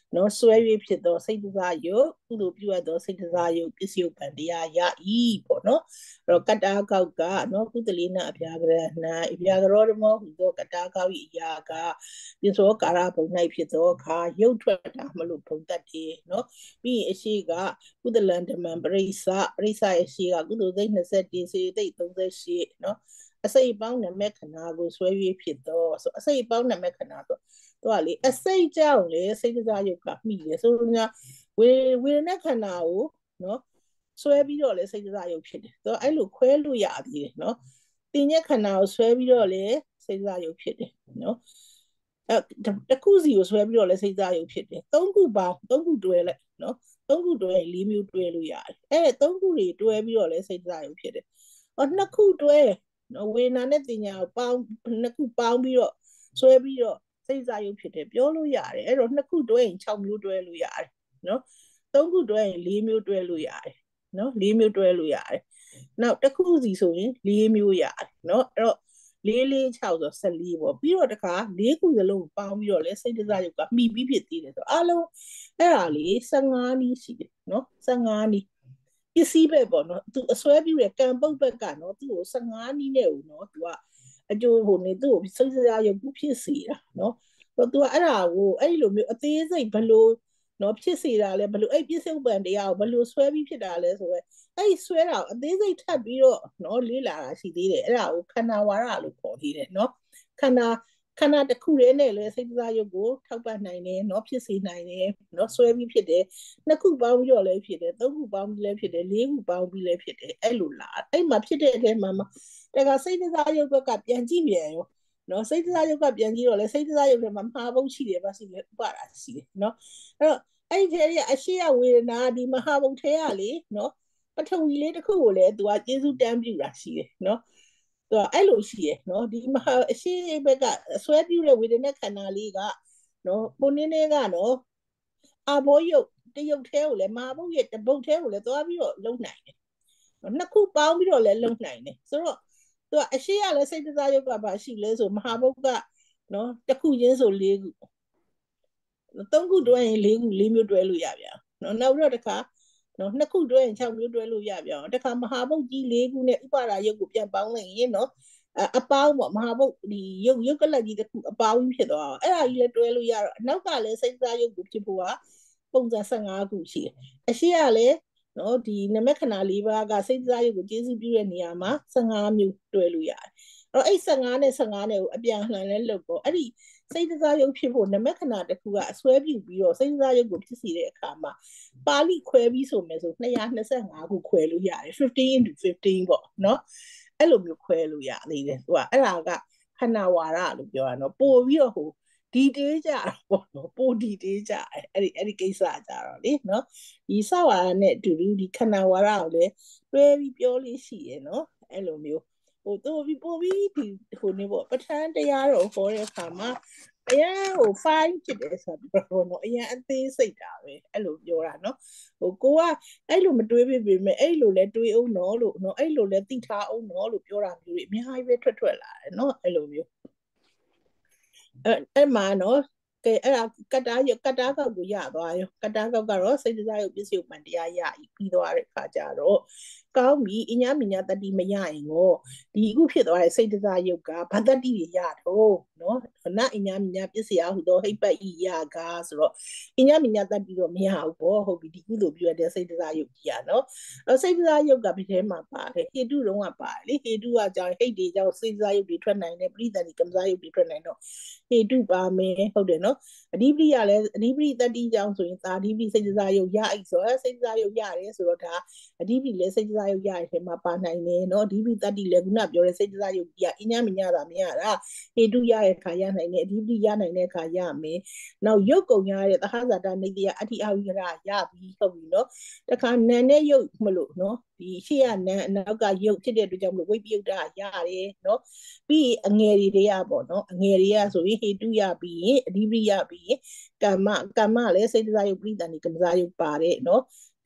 နော်ဆွဲ၍ဖြစ်သောစိတ်တစားယုတ်ကုသိုလ်ပြုအပ်သောစိတ်တစားယုတ်ပစ္စယုတ်ပံတရားရ၏ပေါ့နော်အဲ့တော့ကတ္တာကောက်ကနော်ကုသလိနအပြာကရဏအပြာကရောဓမောဟူသောကတ္တာကောက်၏အရာကပြစ္ဆောကာရဘုံ၌ဖြစ်သောအခါရုပ်ထွက်တာမလို့ဘုံတတ်တယ်နော်ပြီးရင်အရှိကကုသလံဓမ္မံပရိစ္ဆပရိစ္ဆရဲ့အရှိကကုသိုလ်စိတ်နှစ်ဆယ့်တစ်စေတိတ်သုံးဆယ့်ရှစ်နော်အစိတ်ပေါင်းနမခဏကိုဆွဲ၍ဖြစ်သောဆိုအစိတ်ပေါင်းနမခဏဆိုတော့လေအစိတ်ကြောင့်လေစိတ်တစားယုတ်ကမိတယ်ဆိုတော့ဝေဝေဒနာခန္ဓာကိုနော်ဆွဲပြီးတော့လေစိတ်တစားယုတ်ဖြစ်တယ်ဆိုတော့အဲ့လိုခွဲလို့ရသေးတယ်နော်တင်ညက်ခန္ဓာကိုဆွဲပြီးတော့လေစိတ်တစားယုတ်ဖြစ်တယ်နော်အဲတခုစီကိုဆွဲပြီးတော့လေစိတ်တစားယုတ်ဖြစ်တယ်သုံးခုပေါင်းသုံးခုတွဲလိုက်နော်သုံးခုတွဲလေးမျိုးတွဲလို့ရတယ်အဲသုံးခုတွေတွဲပြီးတော့လေစိတ်တစားယုတ်ဖြစ်တယ်ဟောနှစ်ခုတွဲနော်ဝေဒနာနဲ့တင်ညာကိုပေါင်းနှစ်ခုပေါင်းပြီးတော့ဆွဲပြီးတော့စိတ်စားရုပ်ဖြစ်တယ်ပြောလို့ရတယ်အဲ့တော့နှစ်ခုတွဲရင်၆မျိုးတွဲလို့ရတယ်နော်သုံးခုတွဲရင်၄မျိုးတွဲလို့ရတယ်နော်၄မျိုးတွဲလို့ရတယ်နောက်တစ်ခုစီဆိုရင်၄မျိုးရတယ်နော်အဲ့တော့၄၄၆ဆို၁၄ပေါ့ပြီးတော့တခါ၄ခုစလုံးပေါင်းပြီးတော့လဲစိတ်စားရုပ်ကမှီပြီးဖြစ်သေးတယ်ဆိုအလုံးအဲ့ဒါလေ၁၅နည်းရှိတယ်နော်၁၅နည်းပစ္စည်းပဲပေါ့နော်သူအစွဲပြတဲ့ကံပုတ်ဘက်ကနော်သူ့ကို၁၅နည်းနဲ့ဦးနော်သူကအကျိုးဟိုနေသူ့ကိုစိတ်စားရုပ်ဖြစ်စီတာနော်တော့သူကအဲ့ဒါကိုအဲ့လိုမျိုးအသေးစိတ်ဘလို့နော်ဖြစ်စီတာလဲဘလို့အဲ့ပြစ္ဆုတ်ပံတရားကိုဘလို့ဆွဲပြီးဖြစ်တာလဲဆိုတော့အဲ့ဆွဲတာကိုအသေးစိတ်ထပ်ပြီးတော့နော်လေးလာတာရှိသေးတယ်အဲ့ဒါကိုခန္ဓာဝါဒလို့ခေါ်သေးတယ်နော်ခန္ဓာခန္ဓာတစ်ခုလေးနဲ့လေစိတ်စားရုပ်ကိုထောက်ပံ့နိုင်တယ်နော်ဖြစ်စေနိုင်တယ်နော်ဆွဲပြီးဖြစ်တယ်နှစ်ခုပေါင်းပြီးတော့လည်းဖြစ်တယ်သုံးခုပေါင်းပြီးလည်းဖြစ်တယ်လေးခုပေါင်းပြီးလည်းဖြစ်တယ်အဲ့လိုလာအဲ့မှာဖြစ်တဲ့အထဲမှာတကစိတ်စားရုပ်ဘက်ကပြန်ကြည့်မြန်ရောနော်စိတ်စားရုပ်ကပြန်ကြည့်တော့လေစိတ်စားရုပ်ထဲမှာမှားဖို့ရှိတယ်ပါရှိတယ်ဥပါဒါရှိတယ်နော်အဲ့တော့အဲ့ဒီထဲကအရှိရဝေဒနာဒီမဟာဘုံထဲကလေနော်ပထဝီလေးတစ်ခုကိုလည်းသူကကျေစုတန်းပြူတာရှိတယ်နော်သူကအဲ့လိုရှိရနော်ဒီမဟာအရှိဘက်ကအစွဲပြူတဲ့ဝေဒနာခန္ဓာလေးကနော်ပုံနေနေကနော်အဘောယုတ်တရုတ်ထဲကိုလည်းမဟာဘုံရဲ့တပုတ်ထဲကိုလည်းသွားပြီးတော့လုံနိုင်တယ်နှစ်ခုပေါင်းပြီးတော့လည်းလုံနိုင်တယ်ဆိုတော့သူကအရှိရလည်းစိတ်စားရုပ်ကပါရှိလဲဆိုမဟာဘုတ်ကနော်တစ်ခုချင်းဆို၄ခုသုံးခုတွဲရင်၄ခု၄မျိုးတွဲလို့ရပြန်နော်နောက်တော့တစ်ခါနော်နှစ်ခုတွဲရင်၆မျိုးတွဲလို့ရပြန်တစ်ခါမဟာဘုတ်ကြီး၄ခုနဲ့ဥပါဒာရုပ်ကိုပြန်ပေါင်းလိုက်ရင်နော်အပေါင်းပေါ့မဟာဘုတ်ဒီရုပ်ရုပ်ကလပ်ကြီးတစ်ခုအပေါင်းဖြစ်သွားအောင်အဲ့ဒါကြီးလည်းတွဲလို့ရတော့အနောက်ကလည်းစိတ်စားရုပ်ကိုဖြစ်ဖို့ကပုံစံ၁၅ခုရှိတယ်အရှိရလည်းနော်ဒီနမခဏ၄ပါးကစိတ်စားရုပ်ကိုကျေစုပြုတဲ့နေရာမှာ၁၅မျိုးတွဲလို့ရတယ်အဲ့တော့အဲ့၁၅နဲ့၁၅နဲ့ကိုအပြန်လှန်လဲလုပ်ပေါ့အဲ့ဒီစိတ်စားရုပ်ဖြစ်ဖို့နမခဏတစ်ခုကအစွဲပြုပြီးတော့စိတ်စားရုပ်ကိုဖြစ်စီတဲ့အခါမှာပါဠိခွဲပြီးဆိုမယ်ဆို၂၂၅ခုခွဲလို့ရတယ်fifteen into fifteen ပေါ့နော်အဲ့လိုမျိုးခွဲလို့ရသေးတယ်သူကအဲ့ဒါကခဏဝါဒလို့ပြောရတော့ပို့ပြီးတော့ဟိုဒီတေးကြပေါ့နော်ပိုဒီတေးကြအဲ့ဒီအဲ့ဒီကိစ္စကြတော့လေနော်ဒီစဝါဒနဲ့အတူတူဒီခဏဝါဒကိုလည်းတွဲပြီးပြောလို့ရှိရနော်အဲ့လိုမျိုးဟိုတို့ပြီးပို့ပြီးဒီဟိုနေပေါ့ပဋ္ဌာန်းတရားတော်ဟောတဲ့အခါမှာအရင်ဟို fine ဖြစ်တယ်ဆိုတော့နော်အရင်အသေးစိတ်တာပဲအဲ့လိုပြောတာနော်ဟိုကိုကအဲ့လိုမတွေးပြပေမဲ့အဲ့လိုလဲတွေးအောင်နော်လို့နော်အဲ့လိုလဲသိထားအောင်နော်လို့ပြောတာမျိုးတွေအများကြီးပဲထွက်ထွက်လာတယ်နော်အဲ့လိုမျိုးအဲ့အဲ့မှာနော်ကဲအဲ့ဒါကတ္တာရကတ္တာကောက်ကိုရသွားရောကတ္တာကောက်ကတော့စိတ်စားရုပ်ပစ္စည်းမှန်တရားရပြီးသွားတဲ့ခါကျတော့ကောင်းပြီအညာမညာတတိမရရင်ကိုဒီအခုဖြစ်သွားတဲ့စိတ်စားရုပ်ကဘာတတိတွေရတော့နော်နအညာမညာပစ္စည်းဟုသောဟိပတ်ဤရကားဆိုတော့အညာမညာတတိတော့မရဘူးပေါ့ဟုတ်ပြီဒီကုသိုလ်ပြုရတဲ့စိတ်စားရုပ်ကြီးอ่ะနော်အဲ့စိတ်စားရုပ်ကဘယ်ထဲမှာပါတယ်ဟေတုတုံးကပါတယ်လေဟေတုကကြောင့်ဟိတ်တွေကြောင့်စိတ်စားရုပ်တွေထွက်နိုင်တယ်ပရိသန္တိကမ္မစားရုပ်တွေထွက်နိုင်တော့ဟေတုပါမယ်ဟုတ်တယ်နော်အဓိပတိကလည်းအဓိပတိတတိကြောင့်ဆိုရင်သာအဓိပတိစိတ်စားရုပ်ရအိဆိုတော့စိတ်စားရုပ်ရတယ်ဆိုတော့ဒါအဓိပတိလည်းစိတ်စားရုပ်ရတဲ့ထဲမှာပါနိုင်တယ်နော်အဓိပတိတတိလည်းခုနပြောတဲ့စိတ်စားရုပ်ကြီးကအညမညတာမရတာဟေတုရတဲ့ခါရနိုင်တယ်အဓိပတိရနိုင်တဲ့ခါရမယ်နောက်ရုပ်ကုံရတဲ့သဟဇာတနေတရားအဋ္ဌိအဝိကရရပြီဟုတ်ပြီနော်တခါနံနဲ့ရုပ်မလို့နော်ဒီရှေ့ကနံအနောက်ကရုပ်ဖြစ်တဲ့အတွက်ကြောင့်မလို့ဝိပယုတ်တာရတယ်နော်ပြီးအငယ်တွေတွေကပေါ့နော်အငယ်တွေကဆိုရင်ဟေတုရပြီးရင်အဓိပတိရပြီးရင်ကမ္မကမ္မလည်းစိတ်စားရုပ်ပရိသန္တိကမ္မစားရုပ်ပါတယ်နော်က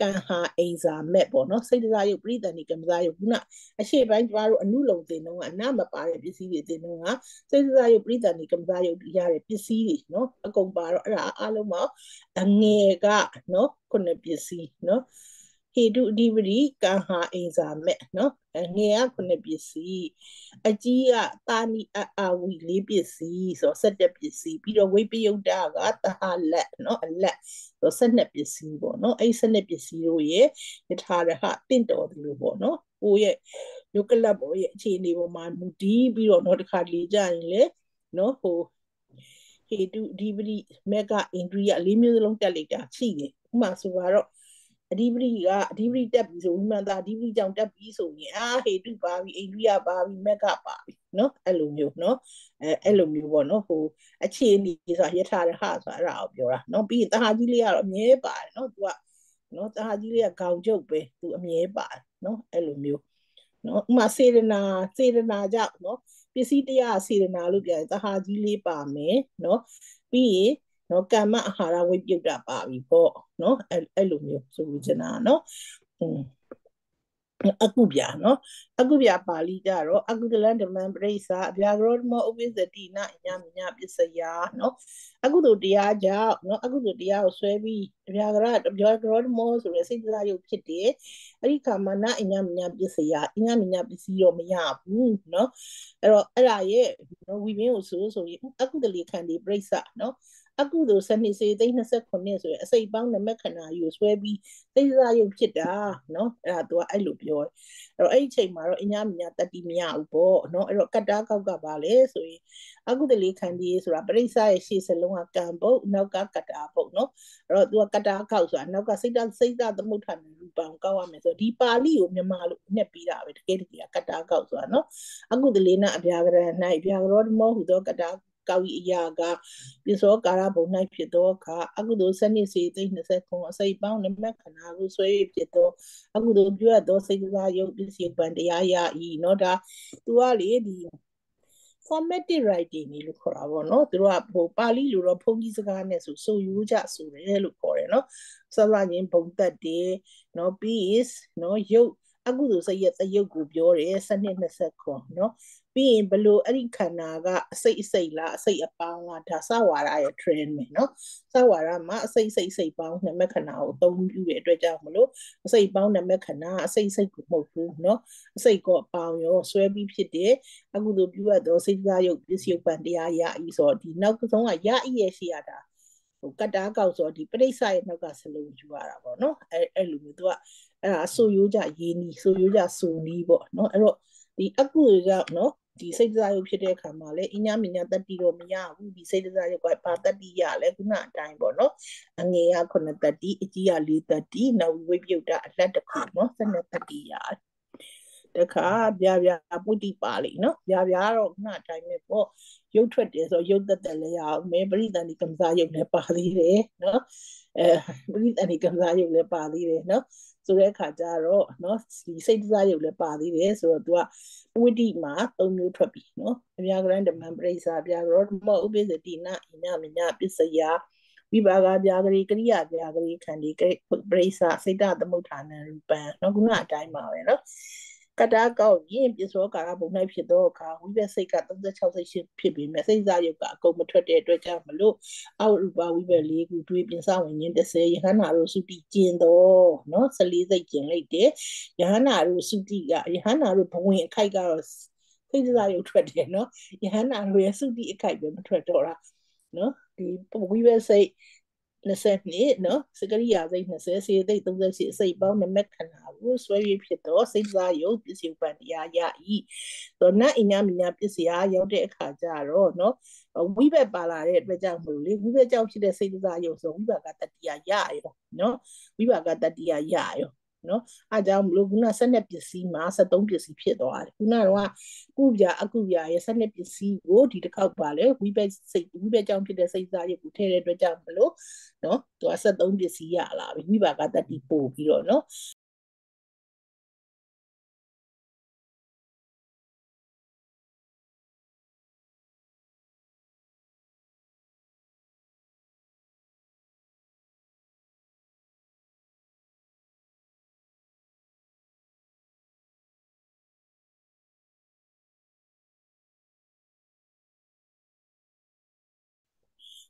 ကံဟာအိမ်စာမဲ့ပေါ့နော်စိတ်တရားရုပ်ပရိသဏိကံစားရုပ်ခုနအရှိပိုင်းကျမတို့အနုလုံတင်တော့အနမပါတဲ့ပစ္စည်းတွေတင်တော့စိတ်တရားရုပ်ပရိသဏိကံစားရုပ်ရတဲ့ပစ္စည်းတွေနော်အကုန်ပါတော့အဲ့ဒါအားလုံးမှာအငယ်ကနော်ခုနှစ်ပစ္စည်းနော်ဟေတုအဓိပတိကံဟာအိမ်စာမဲ့နော်ငယ်ကခုနှစ်ပစ္စည်းအကြီးကတာနီအအာဝီလေးပစ္စည်းဆိုဆက်တဲ့ပစ္စည်းပြီးတော့ဝိပယုတ်တာကတဟလက်နော်အလက်ဆိုဆက်နှစ်ပစ္စည်းပေါ့နော်အဲ့ဆက်နှစ်ပစ္စည်းတို့ရဲ့ယထာရဟတင့်တော်တယ်လို့ပေါ့နော်ကိုရဲ့ယုတ်ကလပ်ပေါ်ရဲ့အခြေအနေပေါ်မှာမူတည်ပြီးတော့တော့တစ်ခါလေကြရင်လေနော်ဟိုဟေတုအဓိပတိမေကအိန္ဒြိယလေးမျိုးစလုံးတက်လိုက်တာရှိတယ်ဥပမာဆိုတော့အဓိပတိကအဓိပတိတက်ပြီဆိုဝိမာန်တာအဓိပတိကြောင့်တက်ပြီဆိုရင်အာဟေတုပါပြီအိန္ဒြိယပါပြီမက်ကပါပြီနော်အဲ့လိုမျိုးနော်အဲအဲ့လိုမျိုးပေါ့နော်ဟိုအခြေအနေဆိုတာယထာရဟဆိုတာအဲ့ဒါကိုပြောတာနော်ပြီးရင်တဟာကြီးလေးကတော့အမြဲပါတယ်နော်သူကနော်တဟာကြီးလေးကခေါင်ကျုပ်ပဲသူအမြဲပါတယ်နော်အဲ့လိုမျိုးနော်ဥမာစေရနာစေရနာကြောင့်နော်ပစ္စည်းတရားစေရနာလို့ပြောရင်တဟာကြီးလေးပါမယ်နော်ပြီးရင်နော်ကမ္မအာဟာရဝိပယုတ်တာပါပြီပေါ့နော်အဲ့အဲ့လိုမျိုးဆိုချင်တာနော်အကုပြနော်အကုပြပါဠိကြတော့အကုတလန်ဓမ္မံပရိစ္ဆာအဗျာကရောဓမောဥပိသတိနအညာမညာပစ္စယနော်အကုသိုလ်တရားကြောင့်နော်အကုသိုလ်တရားကိုဆွဲပြီးအဗျာကရအဗျာကရောဓမောဆိုတဲ့စိတ်တရားရုပ်ဖြစ်တယ်အဲ့ဒီခါမှာနအညာမညာပစ္စယအညာမညာပစ္စည်းတော့မရဘူးနော်အဲ့တော့အဲ့ဒါရဲ့ဝိပင်းကိုဆိုဆိုရင်အကုတလေခန္ဒီပရိစ္ဆာနော်အကုသိုလ်စနစ်စေသိန်း29ဆိုရယ်အစိတ်ပေါင်းနမခဏယူဆွဲပြီးသိစားရုပ်ဖြစ်တာနော်အဲ့ဒါသူကအဲ့လိုပြောတယ်အဲ့တော့အဲ့ဒီချိန်မှာတော့အညာမညာတတိမရဘူးပေါ့နော်အဲ့တော့ကတ္တာကောက်ကပါလေဆိုရင်အကုသလေခန္ဒီဆိုတာပရိစ္ဆာရဲ့ရှေ့စလုံးကကံပုတ်နောက်ကကတ္တာပုတ်နော်အဲ့တော့သူကကတ္တာကောက်ဆိုတာနောက်ကစိတ်တစိတ်တသမုဋ္ဌာန်ရူပံကောက်ရမယ်ဆိုတော့ဒီပါဠိကိုမြန်မာလိုနဲ့ပြီးတာပဲတကယ်တကယ်ကတ္တာကောက်ဆိုတာနော်အကုသလေနအဗျာကရဏ၌ဗျာကရောဓမောဟူသောကတ္တာကောက်ဤအရာကပိစောကာရဘုံ၌ဖြစ်သောအခါအကုသိုလ်စနစ်စေသိ29အစိတ်ပေါင်းနမခဏကိုဆွဲဖြစ်သောအကုသိုလ်ပြုသောစိတ်တရားယုတ်ပစ္စည်းပံတရားရဤเนาะဒါသူကလေဒီ formatted writing นี่လို့ခေါ်တာပေါ့เนาะသူတို့ကဟိုပါဠိလိုတော့ဘုန်းကြီးစကားနဲ့ဆိုဆိုရိုးကြဆိုတယ်လို့ခေါ်တယ်เนาะစသဖြင့်ဘုံတက်တယ်เนาะ peace เนาะယုတ်အကုသိုလ်စိတ်ရဲ့သယုတ်ကိုပြောတယ်စနစ်29เนาะပြီးရင်ဘလို့အဲ့ဒီခန္ဓာကအစိတ်အစိတ်လားအစိတ်အပေါင်းလားဒါစဝါရရဲ့ trend ပဲเนาะစဝါရမှာအစိတ်စိတ်စိတ်ပေါင်းနမခဏကိုအသုံးပြုတဲ့အတွက်ကြောင့်မလို့အစိတ်ပေါင်းနမခဏအစိတ်စိတ်ကိုမဟုတ်ဘူးเนาะအစိတ်ကအပေါင်းရောဆွဲပြီးဖြစ်တယ်အကုသိုလ်ပြုရသောစိတ်ကားယုတ်ပစ္စယုတ်ပံတရားရဤဆိုဒီနောက်ဆုံးကရဤရဲ့ရှိရတာဟိုကတ္တာကောက်ဆိုဒီပရိစ္ဆာရဲ့နောက်ကစလုံးယူရတာပေါ့เนาะအဲအဲ့လိုမျိုးသူကအဲ့ဒါဆိုရိုးကြရေးနီးဆိုရိုးကြဆိုနီးပေါ့เนาะအဲ့တော့ဒီအကုသိုလ်ကြောင့်เนาะဒီစိတ်တရားရုပ်ဖြစ်တဲ့အခါမှာလေအညာမညာတတိတော့မရဘူးဒီစိတ်တရားရုပ်ကဘာတတိရလဲခုနအတိုင်းပေါ့နော်အငယ်ကခုနှစ်တတိအကြီးကလေးတတိနောက်ဝိပယုတ်တအလက်တစ်ခုနော်စနတတိရတခါဗျာဗျာပုတိပါလိနော်ဗျာဗျာတော့ခုနအတိုင်းပဲပေါ့ရုပ်ထွက်တယ်ဆိုရုပ်သက်သက်လည်းရအောင်မဲပရိသန္တိကမ္မစာရုပ်လည်းပါသေးတယ်နော်အဲပရိသန္တိကမ္မစာရုပ်လည်းပါသေးတယ်နော်ဆိုတဲ့အခါကျတော့เนาะဒီစိတ်တရားရုပ်လည်းပါသေးတယ်ဆိုတော့ तू ကဝိတိမှာသုံးမျိုးထွက်ပြီเนาะအဗျာကရဏဓမ္မပရိစ္ဆာဗျာကရောဓမောဥပိသတိနအညမညပစ္စယဝိပါကဗျာကလေးကရိယာဗျာကလေးခန္ဒီပရိစ္ဆာစိတ်တသမုဋ္ဌာနရူပံเนาะခုနအတိုင်းပါပဲเนาะကတ္တာကောက်ရင်ပစ္စောကာရဘုံ၌ဖြစ်သောအခါဝိပစိတ်က36စိတ်ဖြစ်ပြီးမြစိတ်စားရုပ်ကအကုန်မထွက်တဲ့အတွက်ကြောင့်မလို့အောက်ရူပဝိပလေးခုတွေးပြင်စဝင်ရင်30ယဟန္တာတို့စုတိကျင်တော့เนาะ14စိတ်ကျင်လိုက်တယ်ယဟန္တာတို့စုတိကယဟန္တာတို့ဘဝင်အခိုက်ကတော့စိတ်စားရုပ်ထွက်တယ်เนาะယဟန္တာတို့ရဲ့စုတိအခိုက်ပဲမထွက်တော့တာเนาะဒီဝိပစိတ်22เนาะစကရိယာစိတ်20စေသိက်38အစိတ်ပေါင်းနမခဏကိုဆွဲရဖြစ်တော့စိတ်စားရုပ်ပစ္စယပံတရားရဤတော့နတ်အညာမညာပစ္စယရောက်တဲ့အခါကျတော့เนาะဝိဘက်ပါလာတဲ့အတွက်ကြောင့်မလို့လေဝိဘက်ကြောင့်ဖြစ်တဲ့စိတ်စားရုပ်ဆိုဝိပါကတတိယရရောเนาะဝိပါကတတိယရရောနော်အားကြောင့်မလို့ခုနဆက်နှစ်ပစ္စည်းမှာ73ပစ္စည်းဖြစ်သွားတယ်ခုနကတော့ကုပြအကုပြရဲ့ဆက်နှစ်ပစ္စည်းကိုဒီတစ်ခေါက်ပါလေဝိဘက်စိတ်ဝိဘက်ကြောင့်ဖြစ်တဲ့စိတ်စားရုပ်ကိုထည့်တဲ့အတွက်ကြောင့်မလို့နော်သူက73ပစ္စည်းရလာပြီဝိပါကတတိပို့ပြီးတော့နော်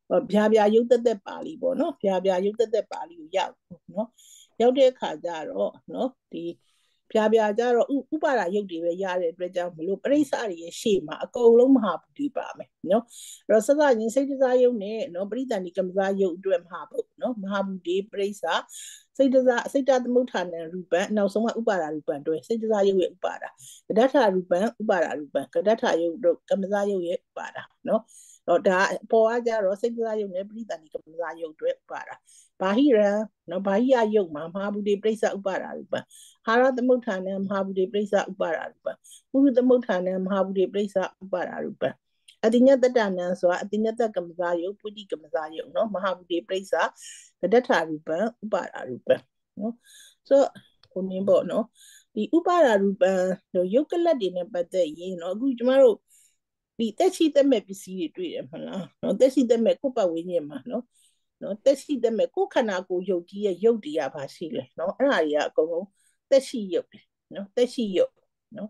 ဗျာဗျာရုပ်သက်သက်ပါဠိပေါ့နော်ဗျာဗျာရုပ်သက်သက်ပါဠိကိုရောက်နော်ရောက်တဲ့အခါကျတော့နော်ဒီဗျာဗျာကြတော့ဥပါဒရုပ်တွေပဲရတဲ့အတွက်ကြောင့်မလို့ပရိစ္ဆာတွေရဲ့ရှေ့မှာအကုန်လုံးမဟာဘူတိပါမယ်နော်အဲ့တော့စသရင်စိတ်တစားရုပ်နဲ့နော်ပရိသန္တိကမ္မဇရုပ်အတွက်မဟာဘူနော်မဟာဘူတိပရိစ္ဆာစိတ်တစားစိတ်တသမုဋ္ဌာနံရူပံနောက်ဆုံးကဥပါဒရူပံတွဲစိတ်တစားရုပ်ရဲ့ဥပါဒကဒဋ္ဌရူပံဥပါဒရူပံကဒဋ္ဌရုပ်တို့ကမ္မဇရုပ်ရဲ့ဥပါဒနော်တော့ဒါပေါ်အားကြတော့စိတ်ကစားယုတ်နဲ့ပရိသန္တိကမ္မဇယုတ်တွေဥပါဒဘာဟိရံနော်ဘာဟိယယုတ်မှာမဟာဘူတိပရိစ္ဆဥပါဒရူပံဟာရသမုဋ္ဌာနံမဟာဘူတိပရိစ္ဆဥပါဒရူပံပုရုသမုဋ္ဌာနံမဟာဘူတိပရိစ္ဆဥပါဒရူပံအတိညတတနံဆိုတာအတိညတကမ္မဇယုတ်ပုတိကမ္မဇယုတ်နော်မဟာဘူတိပရိစ္ဆကဒဋ္ဌရူပံဥပါဒရူပံနော်ဆိုကိုနင်းပေါ့နော်ဒီဥပါဒရူပံယုတ်ကလတ်တွေနဲ့ပတ်သက်ရင်နော်အခုကျမတို့ဒီတက်ရှိတက်မဲ့ပစ္စည်းတွေတွေ့တယ်မလားနော်တက်ရှိတက်မဲ့ကိုယ်ပတ်ဝန်းကျင်မှာနော်နော်တက်ရှိတက်မဲ့ကိုယ်ခန္ဓာကိုယ်ရုပ်ကြီးရဲ့ရုပ်တရားပါရှိလေနော်အဲ့ဒါတွေကအကုန်လုံးတက်ရှိရုပ်နော်တက်ရှိရုပ်နော်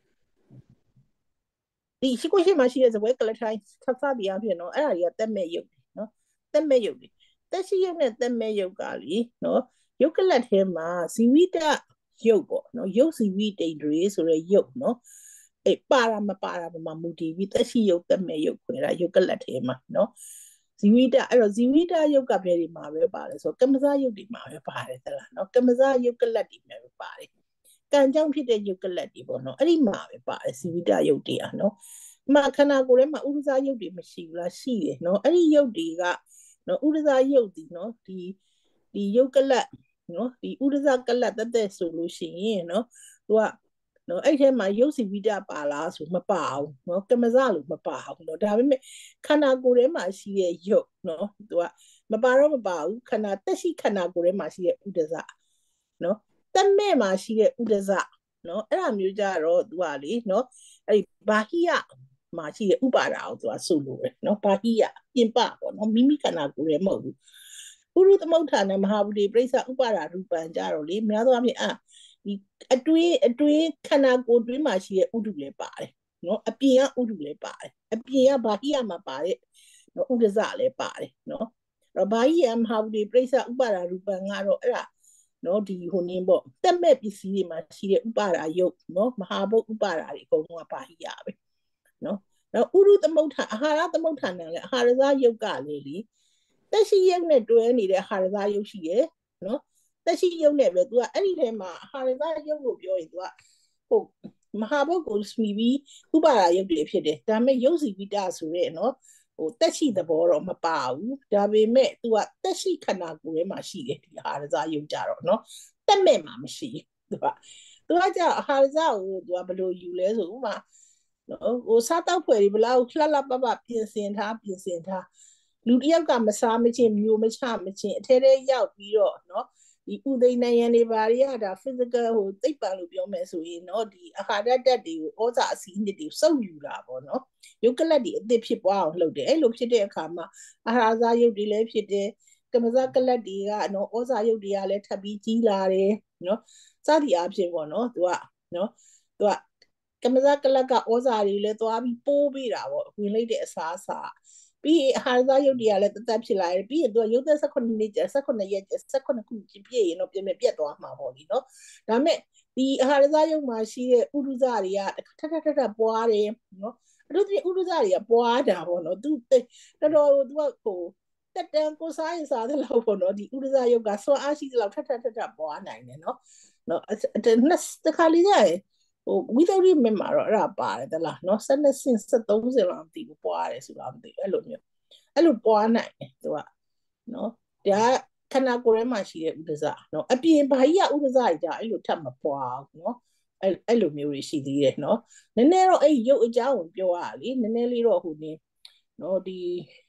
ဒီရှိကိုရှိမှရှိတဲ့ဇဝဲကလထိုင်းသတ်သတိအဖြစ်နော်အဲ့ဒါတွေကတက်မဲ့ရုပ်နော်တက်မဲ့ရုပ်တွေတက်ရှိရုပ်နဲ့တက်မဲ့ရုပ်ကလေနော်ရုပ်ကလတ်ထဲမှာဇီဝိတရုပ်ပေါ့နော်ရုပ်ဇီဝိတိတွေဆိုတဲ့ရုပ်နော်အေးပါရမပါရမမူတည်ပြီးသက်ရှိရုပ်တက်မဲ့ရုပ်ခွဲတာရုပ်ကလတ်ထဲမှာနော်ဇီဝိတအဲ့တော့ဇီဝိတရုပ်ကဘယ်ဒီမှာပဲပါတယ်ဆိုကမ္မဇရုပ်ဒီမှာပဲပါတယ်သလားနော်ကမ္မဇရုပ်ကလတ်ဒီမှာပဲပါတယ်ကံကြောင့်ဖြစ်တဲ့ရုပ်ကလတ်ဒီပေါ့နော်အဲ့ဒီမှာပဲပါတယ်ဇီဝိတရုပ်တရားနော်မှာခန္ဓာကိုယ်ထဲမှာဥဒ္ဒဇရုပ်တွေမရှိဘူးလားရှိတယ်နော်အဲ့ဒီရုပ်တွေကနော်ဥဒ္ဒဇရုပ်ဒီနော်ဒီဒီရုပ်ကလတ်နော်ဒီဥဒ္ဒဇကလတ်တက်တဲ့ဆိုလို့ရှိရင်နော်သူကနော်အဲ့ထဲမှာရုပ်စီဝိတပါလားဆိုမပါဘူးနော်ကမ္မဇလို့မပါဘူးနော်ဒါပေမဲ့ခန္ဓာကိုယ်ထဲမှာရှိတဲ့ရုပ်နော်သူကမပါတော့မပါဘူးခန္ဓာတက်ရှိခန္ဓာကိုယ်ထဲမှာရှိတဲ့ဥဒ္ဒဇနော်တက်မဲ့မှာရှိတဲ့ဥဒ္ဒဇနော်အဲ့ဒါမျိုးကြတော့သူကလေနော်အဲ့ဒီဘာဟိယမှာရှိတဲ့ဥပါဒအောင်သူကဆိုလို့ရနော်ဘာဟိယပြင်ပပေါ့နော်မိမိခန္ဓာကိုယ်ထဲမဟုတ်ဘူးပုရုသမုဋ္ဌာနမဟာဘူတိပရိစ္ဆဥပါဒရူပံကြတော့လေများသောအားဖြင့်အာဒီအတွင်းအတွင်းခန္ဓာကိုယ်တွင်းမှာရှိတဲ့ဥဒုလည်းပါတယ်နော်အပြင်ကဥဒုလည်းပါတယ်အပြင်ကဘာဟိယမှာပါတယ်နော်ဥဒ္ဒဇလည်းပါတယ်နော်အဲ့တော့ဘာဟိယမဟာဘူတိပရိစ္ဆဥပါဒရူပံကတော့အဲ့ဒါနော်ဒီဟိုနင်းပေါ့တက်မဲ့ပစ္စည်းတွေမှာရှိတဲ့ဥပါဒယုတ်နော်မဟာဘုတ်ဥပါဒတွေအကုန်လုံးကဘာဟိယပဲနော်နောက်ဥရုသမုဋ္ဌာအာဟာရသမုဋ္ဌာနလည်းအာဟာရဇယုတ်ကလေလေတက်ရှိရုပ်နဲ့တွဲနေတဲ့အာဟာရဇယုတ်ရှိတယ်နော်တက်ရှိရုပ်နဲ့ပဲ तू ကအဲ့ဒီထဲမှာအာဟာရဇရုပ်ကိုပြောရင် तू ကဟိုမဟာဘုတ်ကိုစမီပြီးဥပါဒရုပ်တွေဖြစ်တယ်ဒါပေမဲ့ရုပ်စီဝိတဆိုတဲ့နော်ဟိုတက်ရှိသဘောတော့မပါဘူးဒါပေမဲ့ तू ကတက်ရှိခန္ဓာကိုယ်ထဲမှာရှိတယ်ဒီအာဟာရဇရုပ်ကြတော့နော်တက်မဲ့မှာမရှိဘူး तू က तू ကကြာအာဟာရဇကို तू ကဘယ်လိုယူလဲဆိုဥမာနော်ဟိုစားတောက်ဖွယ်ဒီဘလောက်လှလှပပပြင်ဆင်ထားပြင်ဆင်ထားလူတယောက်ကမစားမချင်းမျိုးမချမချင်းအထဲထဲရောက်ပြီးတော့နော်ဒီဥဒိဏယံတွေဘာတွေကဒါ physical ဟိုသိပ္ပံလို့ပြောမယ်ဆိုရင်เนาะဒီအာဟာရဓာတ်တွေကိုဩဇာအစီးနှစ်တွေစုပ်ယူတာပေါ့เนาะရုပ်ကလတ်တွေအသစ်ဖြစ်ပွားအောင်လုပ်တယ်အဲ့လိုဖြစ်တဲ့အခါမှာအာဟာရဇာရုပ်တွေလည်းဖြစ်တယ်ကမ္မဇကလတ်တွေကเนาะဩဇာရုပ်တွေကလည်းထပ်ပြီးကြီးလာတယ်เนาะစသည်အားဖြင့်ပေါ့เนาะသူကเนาะသူကကမ္မဇကလတ်ကဩဇာတွေလည်းသွားပြီးပိုးပေးတာပေါ့ဝင်လိုက်တဲ့အစားအစာပြီးအာဟာရဇာရုပ်တွေကလည်းတသက်ဖြစ်လာတယ်ပြီးရင်သူကရုပ်သက်၁၈နှစ်ကျ၁၈ရက်၁၈ခုပြည့်ရင်တော့ပြင်ပြတ်သွားမှာပေါ့လीเนาะဒါမဲ့ဒီအာဟာရဇာရုပ်မှာရှိတဲ့ဥဒ္ဒဇတွေကထထထထပွားတယ်เนาะအဲ့လိုဒီဥဒ္ဒဇတွေကပွားတာပေါ့เนาะသူတော်တော်သူကဟိုတက်တန်ကိုစားရင်စားတဲ့လောက်ပေါ့เนาะဒီဥဒ္ဒဇရုပ်ကဆွမ်းအားရှိတဲ့လောက်ထထထထပွားနိုင်တယ်เนาะเนาะနှစ်တခါလေးကြရင်ဟိုဝိသုဒ္ဓိမမှာတော့အဲ့ဒါပါတယ်တလားเนาะ၁၂ဆင့်၁၃ဆင့်လောက်မသိဘူးပွားတယ်ဆိုတာမသိဘူးအဲ့လိုမျိုးအဲ့လိုပွားနိုင်တယ်သူကနော်ဒါခန္ဓာကိုယ်ထဲမှာရှိတဲ့ဥဒ္ဒဇနော်အပြင်ဘာကြီးကဥဒ္ဒဇကြီးကြအဲ့လိုထပ်မပွားဘူးနော်အဲ့အဲ့လိုမျိုးတွေရှိသေးတယ်နော်နည်းနည်းတော့အဲ့ရုပ်အကြောင်းကိုပြောရလေနည်းနည်းလေးတော့ဟိုနေနော်ဒီ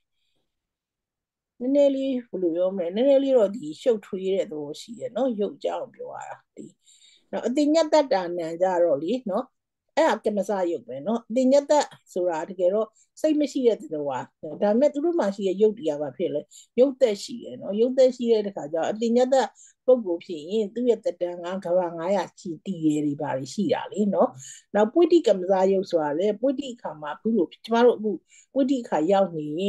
နည်းနည်းလေးဘယ်လိုပြောမလဲနည်းနည်းလေးတော့ဒီရှုပ်ထွေးတဲ့သဘောရှိတယ်နော်ရုပ်အကြောင်းကိုပြောရတာဒီနော်အတိညတ္တနံကြတော့လေနော်အဲ့ဒါကမ္မဇရုပ်ပဲနော်အတိညတ္တဆိုတာတကယ်တော့စိတ်မရှိတဲ့သဘောပါဒါပေမဲ့သူတို့မှရှိတဲ့ရုပ်တရားပါဖြစ်လေရုပ်သက်ရှိတယ်နော်ရုပ်သက်ရှိတဲ့တခါကျတော့အတိညတ္တပုဂ္ဂိုလ်ဖြစ်ရင်သူ့ရဲ့တတန်ကကဘာငါးရာချီတည်ရည်တွေပါရှိတာလေနော်နောက်ပွိတိကမ္မဇရုပ်ဆိုတာလေပွိတိခါမှာအခုလို့ကျမတို့အခုပွိတိခါရောက်နေရင်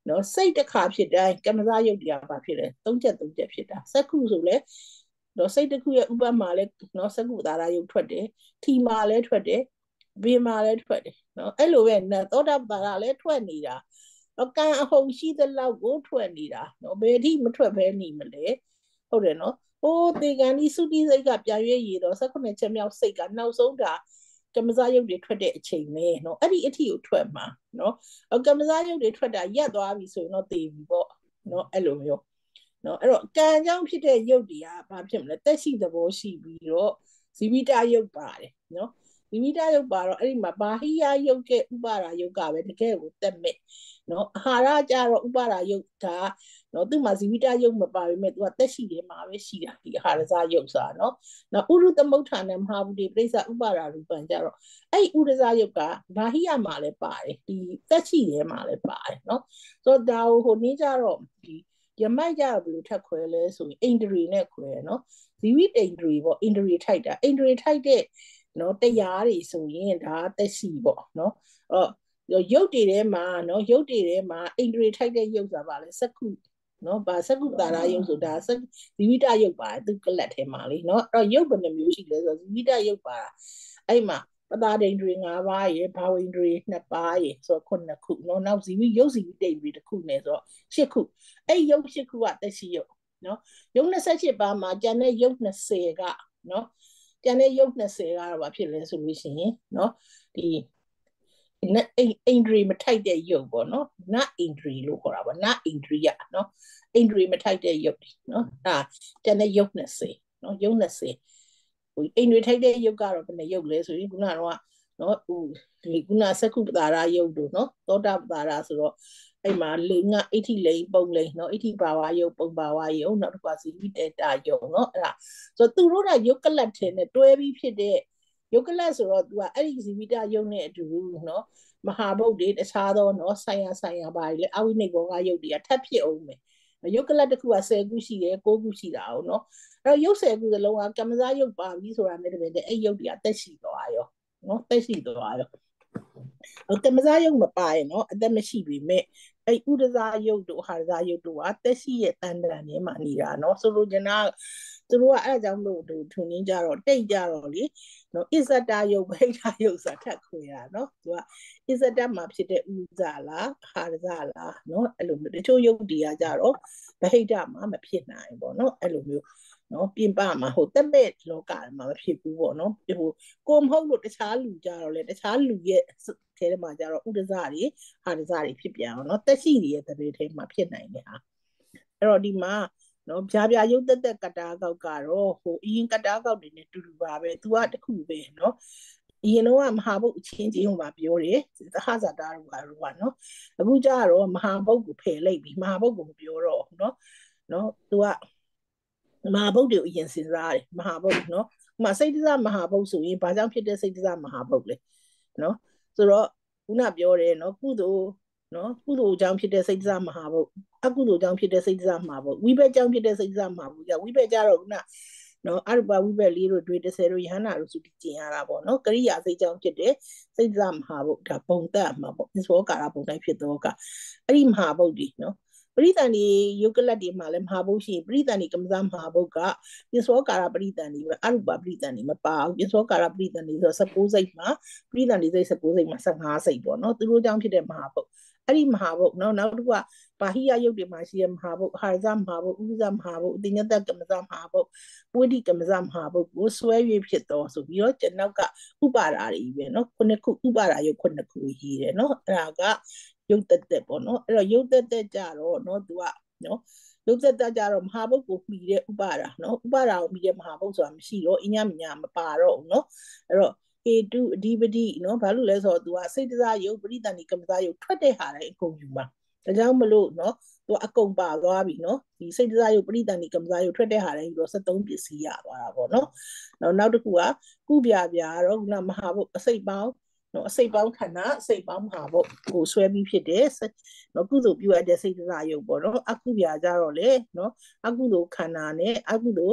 နော်စိတ်တစ်ခါဖြစ်တိုင်းကမ္မဇယုတ်တရားဘာဖြစ်လဲသုံးချက်သုံးချက်ဖြစ်တာစက္ခုဆိုလဲနော်စိတ်တစ်ခုရဲ့ဥပမာလဲနော်စက္ခုသာရယုတ်ထွက်တယ်ထီမာလဲထွက်တယ်ဘေမာလဲထွက်တယ်နော်အဲ့လိုပဲသောတာပတာလဲထွက်နေတာတော့ကံအဟုန်ရှိသလောက်ကိုထွက်နေတာနော်ဘယ်အထိမထွက်ဘဲနေမလဲဟုတ်တယ်နော်ဟိုးတေကန်ဒီစုတိစိတ်ကပြန်ရွေးရတော့၁၉ချက်မြောက်စိတ်ကနောက်ဆုံးတာကမ္မဇယုတ်တွေထွက်တဲ့အချိန်ပဲနော်အဲ့ဒီအထိကိုထွက်မှာနော်ကမ္မဇယုတ်တွေထွက်တာရက်သွားပြီဆိုရင်တော့သေပြီပေါ့နော်အဲ့လိုမျိုးနော်အဲ့တော့ကံကြောင့်ဖြစ်တဲ့ယုတ်တွေကဘာဖြစ်မလဲတက်ရှိသဘောရှိပြီးတော့ဇီဝိတယုတ်ပါတယ်နော်ဇီဝိတယုတ်ပါတော့အဲ့ဒီမှာဘာဟိယယုတ်ရဲ့ဥပါဒယုတ်ကပဲတကယ်ကိုတက်မဲ့နော်အာဟာရကြတော့ဥပါဒယုတ်ကနော်သူ့မှာဇီဝိတယုတ်မပါပေမဲ့သူကတက်ရှိတယ်မှာပဲရှိတာဒီအာဟာရဇယုတ်စာနော်နော်ဥရုသမုဋ္ဌာနဲ့မဟာဗုဒ္ဓပြိဿဥပါဒရူပံကြတော့အဲ့ဥရဇယုတ်ကဘာဟိယမှာလည်းပါတယ်ဒီတက်ရှိတယ်မှာလည်းပါတယ်နော်ဆိုတော့ဒါဟိုနည်းကြတော့ဒီရမိုက်ကြဘယ်လိုထက်ခွဲလဲဆိုရင်အိန္ဒြေနဲ့ခွဲနော်ဇီဝိတအိန္ဒြေပေါ့အိန္ဒြေထိုက်တာအိန္ဒြေထိုက်တဲ့နော်တရားတွေဆိုရင်ဒါတက်ရှိပေါ့နော်အော်ရုပ်တွေထဲမှာနော်ရုပ်တွေထဲမှာအိန္ဒြေထိုက်တဲ့ရုပ်ဆိုတာပါလဲစက္ခုနော်ဗာစက္ခုတာရယုတ်ဆိုတာဇီဝိတယုတ်ပါသူကလတ်ထဲမှာလေနော်အဲ့တော့ရုပ်ဘယ်နှမျိုးရှိလဲဆိုတော့ဇီဝိတယုတ်ပါအဲ့မှာပတာဒိန္ဒြေ၅ပါးရေဘာဝိန္ဒြေ၂ပါးရေဆိုတော့ခုနှစ်ခုနော်နောက်ဇီဝိရုပ်ဇီဝိတိန္ဒြေတစ်ခုနဲ့ဆိုတော့၈ခုအဲ့ရုပ်၈ခုကတက်ရှိရုပ်နော်ရုပ်၂၈ပါးမှာကျန်တဲ့ရုပ်၂၀ကနော်ကျန်တဲ့ရုပ်၂၀ကတော့ဘာဖြစ်လဲဆိုလို့ရှိရင်နော်ဒီနအိန္ဒြေမထိုက်တဲ့ရုပ်ပေါ့နော်နအိန္ဒြေလို့ခေါ်တာပေါ့နအိန္ဒြိယနော်အိန္ဒြေမထိုက်တဲ့ရုပ်နော်ဒါကျန်တဲ့ရုပ်၂၀နော်ရုပ်၂၀ဟိုအိန္ဒြေထိုက်တဲ့ရုပ်ကတော့ဘယ်နှရုပ်လဲဆိုရင်ခုနကတော့နော်ဟိုဒီခုနစက္ခုပတာရရုပ်တို့နော်သောတာပတာရဆိုတော့အဲ့မှာလိင်ကအဋ္ဌိလိန်ပုံလိန်နော်အဋ္ဌိဘာဝရုပ်ပုံဘာဝရုပ်နောက်တစ်ခါဇီဝိတေတာရုပ်နော်အဲ့ဒါဆိုတော့သူတို့ကရုပ်ကလတ်ထဲနဲ့တွဲပြီးဖြစ်တဲ့ယုတ်ကလတ်ဆိုတော့ तू ကအဲ့ဒီဇီဝိတယုတ်နဲ့အတူနော်မဟာဗုဒ္ဓေတခြားသောနော်ဆိုင်ရာဆိုင်ရာပါလေအဝိနိဘောဂယုတ်တွေကထပ်ဖြစ်အောင်မယ်ယုတ်ကလတ်တစ်ခုကဆယ်ခုရှိတယ်၉ခုရှိတာအောင်နော်အဲ့တော့ယုတ်ဆယ်ခုစလုံးကကမ္မဇယုတ်ပါပြီဆိုတာနဲ့တည်းအဲ့ယုတ်တွေကတက်ရှိသွားရောနော်တက်ရှိသွားရောကမ္မဇယုတ်မပါရင်နော်အသက်မရှိပြီမဲ့အဲ့ဥဒဇယုတ်တို့ဟာဇယုတ်တို့ကတက်ရှိရဲ့တန်တန်ထဲမှာနေတာနော်ဆိုလိုချင်တာသူတို့ကအဲ့အကြောင်းလို့သူထုံရင်းကြတော့တိတ်ကြတော့လေနော်အစ္ဆတယုတ်ဗိဒာယုတ်ဆိုတာထပ်ခွေတာနော်သူကအစ္ဆတမှာဖြစ်တဲ့ဥဇာလားဟာရဇလားနော်အဲ့လိုမျိုးတချို့ယုတ်တရားကြတော့ဗဟိတမှာမဖြစ်နိုင်ပေါ့နော်အဲ့လိုမျိုးနော်ပြင်ပမှာဟိုတက်မဲ့လောကမှာမဖြစ်ဘူးပေါ့နော်ဟိုကိုမဟုတ်လို့တခြားလူကြတော့လေတခြားလူရဲ့ထဲမှာကြတော့ဥဒဇတွေဟာရဇတွေဖြစ်ပြန်အောင်နော်တက်ရှိတွေရဲ့တရေထဲမှာဖြစ်နိုင်တယ်ဟာအဲ့တော့ဒီမှာနော်ဖြားဖြားရုပ်သက်သက်ကတာကောက်ကတော့ဟိုအရင်ကတာကောက်တွေနဲ့တူတူပါပဲသူကတခုပဲနော်အရင်တော့မဟာဘုတ်အချင်းချင်းဟိုမှာပြောတယ်သဟဇာတာတို့ကတော့ကနော်အခုကျတော့မဟာဘုတ်ကိုဖယ်လိုက်ပြီမဟာဘုတ်ကိုမပြောတော့ဘူးနော်နော်သူကမဟာဘုတ်တွေကိုအရင်စဉ်းစားတယ်မဟာဘုတ်နော်ဥမာစိတ်တဇမဟာဘုတ်ဆိုရင်ဘာကြောင့်ဖြစ်တဲ့စိတ်တဇမဟာဘုတ်လဲနော်ဆိုတော့ခုနပြောတယ်နော်ကုသိုလ်နော်ကုသိုလ်အကြောင်းဖြစ်တဲ့စိတ်တဇမဟာဘုတ်အကုသိုလ်အကြောင်းဖြစ်တဲ့စိတ်တဇမဟာဘုတ်ဝိဘက်အကြောင်းဖြစ်တဲ့စိတ်တဇမဟာဘုတ်ကဝိဘက်ကြတော့ခုနနော်အရူပဝိဘက်လေးတို့တွေတစ်ဆယ်တို့ယဟနာတို့စုတည်ကျင်ရတာပေါ့နော်ကရိယာစိတ်ကြောင့်ဖြစ်တဲ့စိတ်တဇမဟာဘုတ်ဒါပုံသက်မှာပေါ့သဘောကာရပုံတိုင်းဖြစ်တော့ကအဲ့ဒီမဟာဘုတ်ဒီနော်ပရိသန်ဒီယုတ်ကလတ်ဒီမှာလည်းမဟာဘုတ်ရှိပရိသန်ဒီကမ္မဇမဟာဘုတ်ကပြစ္ဆောကာရပရိသန်ဒီပဲအရူပပရိသန်ဒီမပါဘူးပြစ္ဆောကာရပရိသန်ဒီဆို၁၉စိတ်မှာပရိသန်ဒီစိတ်၁၉စိတ်မှာ၁၅စိတ်ပေါ့နော်သူတို့ကြောင့်ဖြစ်တဲ့မဟာဘုတ်အဲ့ဒီမဟာဘုတ်နော်နောက်တစ်ခုကဘာဟိယယုတ်တွေမှာရှိတဲ့မဟာဘုတ်ဟာရဇမဟာဘုတ်ဥပဇမဟာဘုတ်အတိညတကမ္မဇမဟာဘုတ်ပွေတိကမ္မဇမဟာဘုတ်ကိုဆွဲ၍ဖြစ်တော်ဆိုပြီးတော့ကျွန်နောက်ကဥပါဒာတွေပဲနော်ခုနှစ်ခုဥပါဒာယုတ်ခုနှစ်ခုရေးတယ်နော်အဲ့ဒါကရုပ်သက်သက်ပေါ့နော်အဲ့တော့ရုပ်သက်သက်ကြတော့နော်သူကနော်ရုပ်သက်သက်ကြတော့မဟာဘုတ်ကိုပြီးတဲ့ဥပါဒာနော်ဥပါဒာကိုပြီးတဲ့မဟာဘုတ်ဆိုတာမရှိတော့အညမညာမပါတော့ဘူးနော်အဲ့တော့အေတုအဓိပတိနော်ဘာလို့လဲဆိုတော့ तू ကစိတ်တစားယုတ်ပရိသန္တိကမ္မစားယုတ်ထွက်တဲ့ဟာတိုင်းအကုန်ယူမှာဒါကြောင့်မလို့နော် तू အကုန်ပါသွားပြီနော်ဒီစိတ်တစားယုတ်ပရိသန္တိကမ္မစားယုတ်ထွက်တဲ့ဟာတိုင်းယူတော့စက်သုံးပစ္စည်းရသွားတာပေါ့နော်နောက်နောက်တစ်ခုကကုပြပြတော့ခုနမဟာဘုတ်အစိတ်ပေါင်းနော်အစိတ်ပေါင်းခန္ဓာအစိတ်ပေါင်းမဟာဘုတ်ကိုဆွဲပြီးဖြစ်တဲ့နော်ကုသိုလ်ပြုရတဲ့စိတ်တစားယုတ်ပေါ့နော်အကုပြကြတော့လေနော်အကုသိုလ်ခန္ဓာနဲ့အကုသိုလ်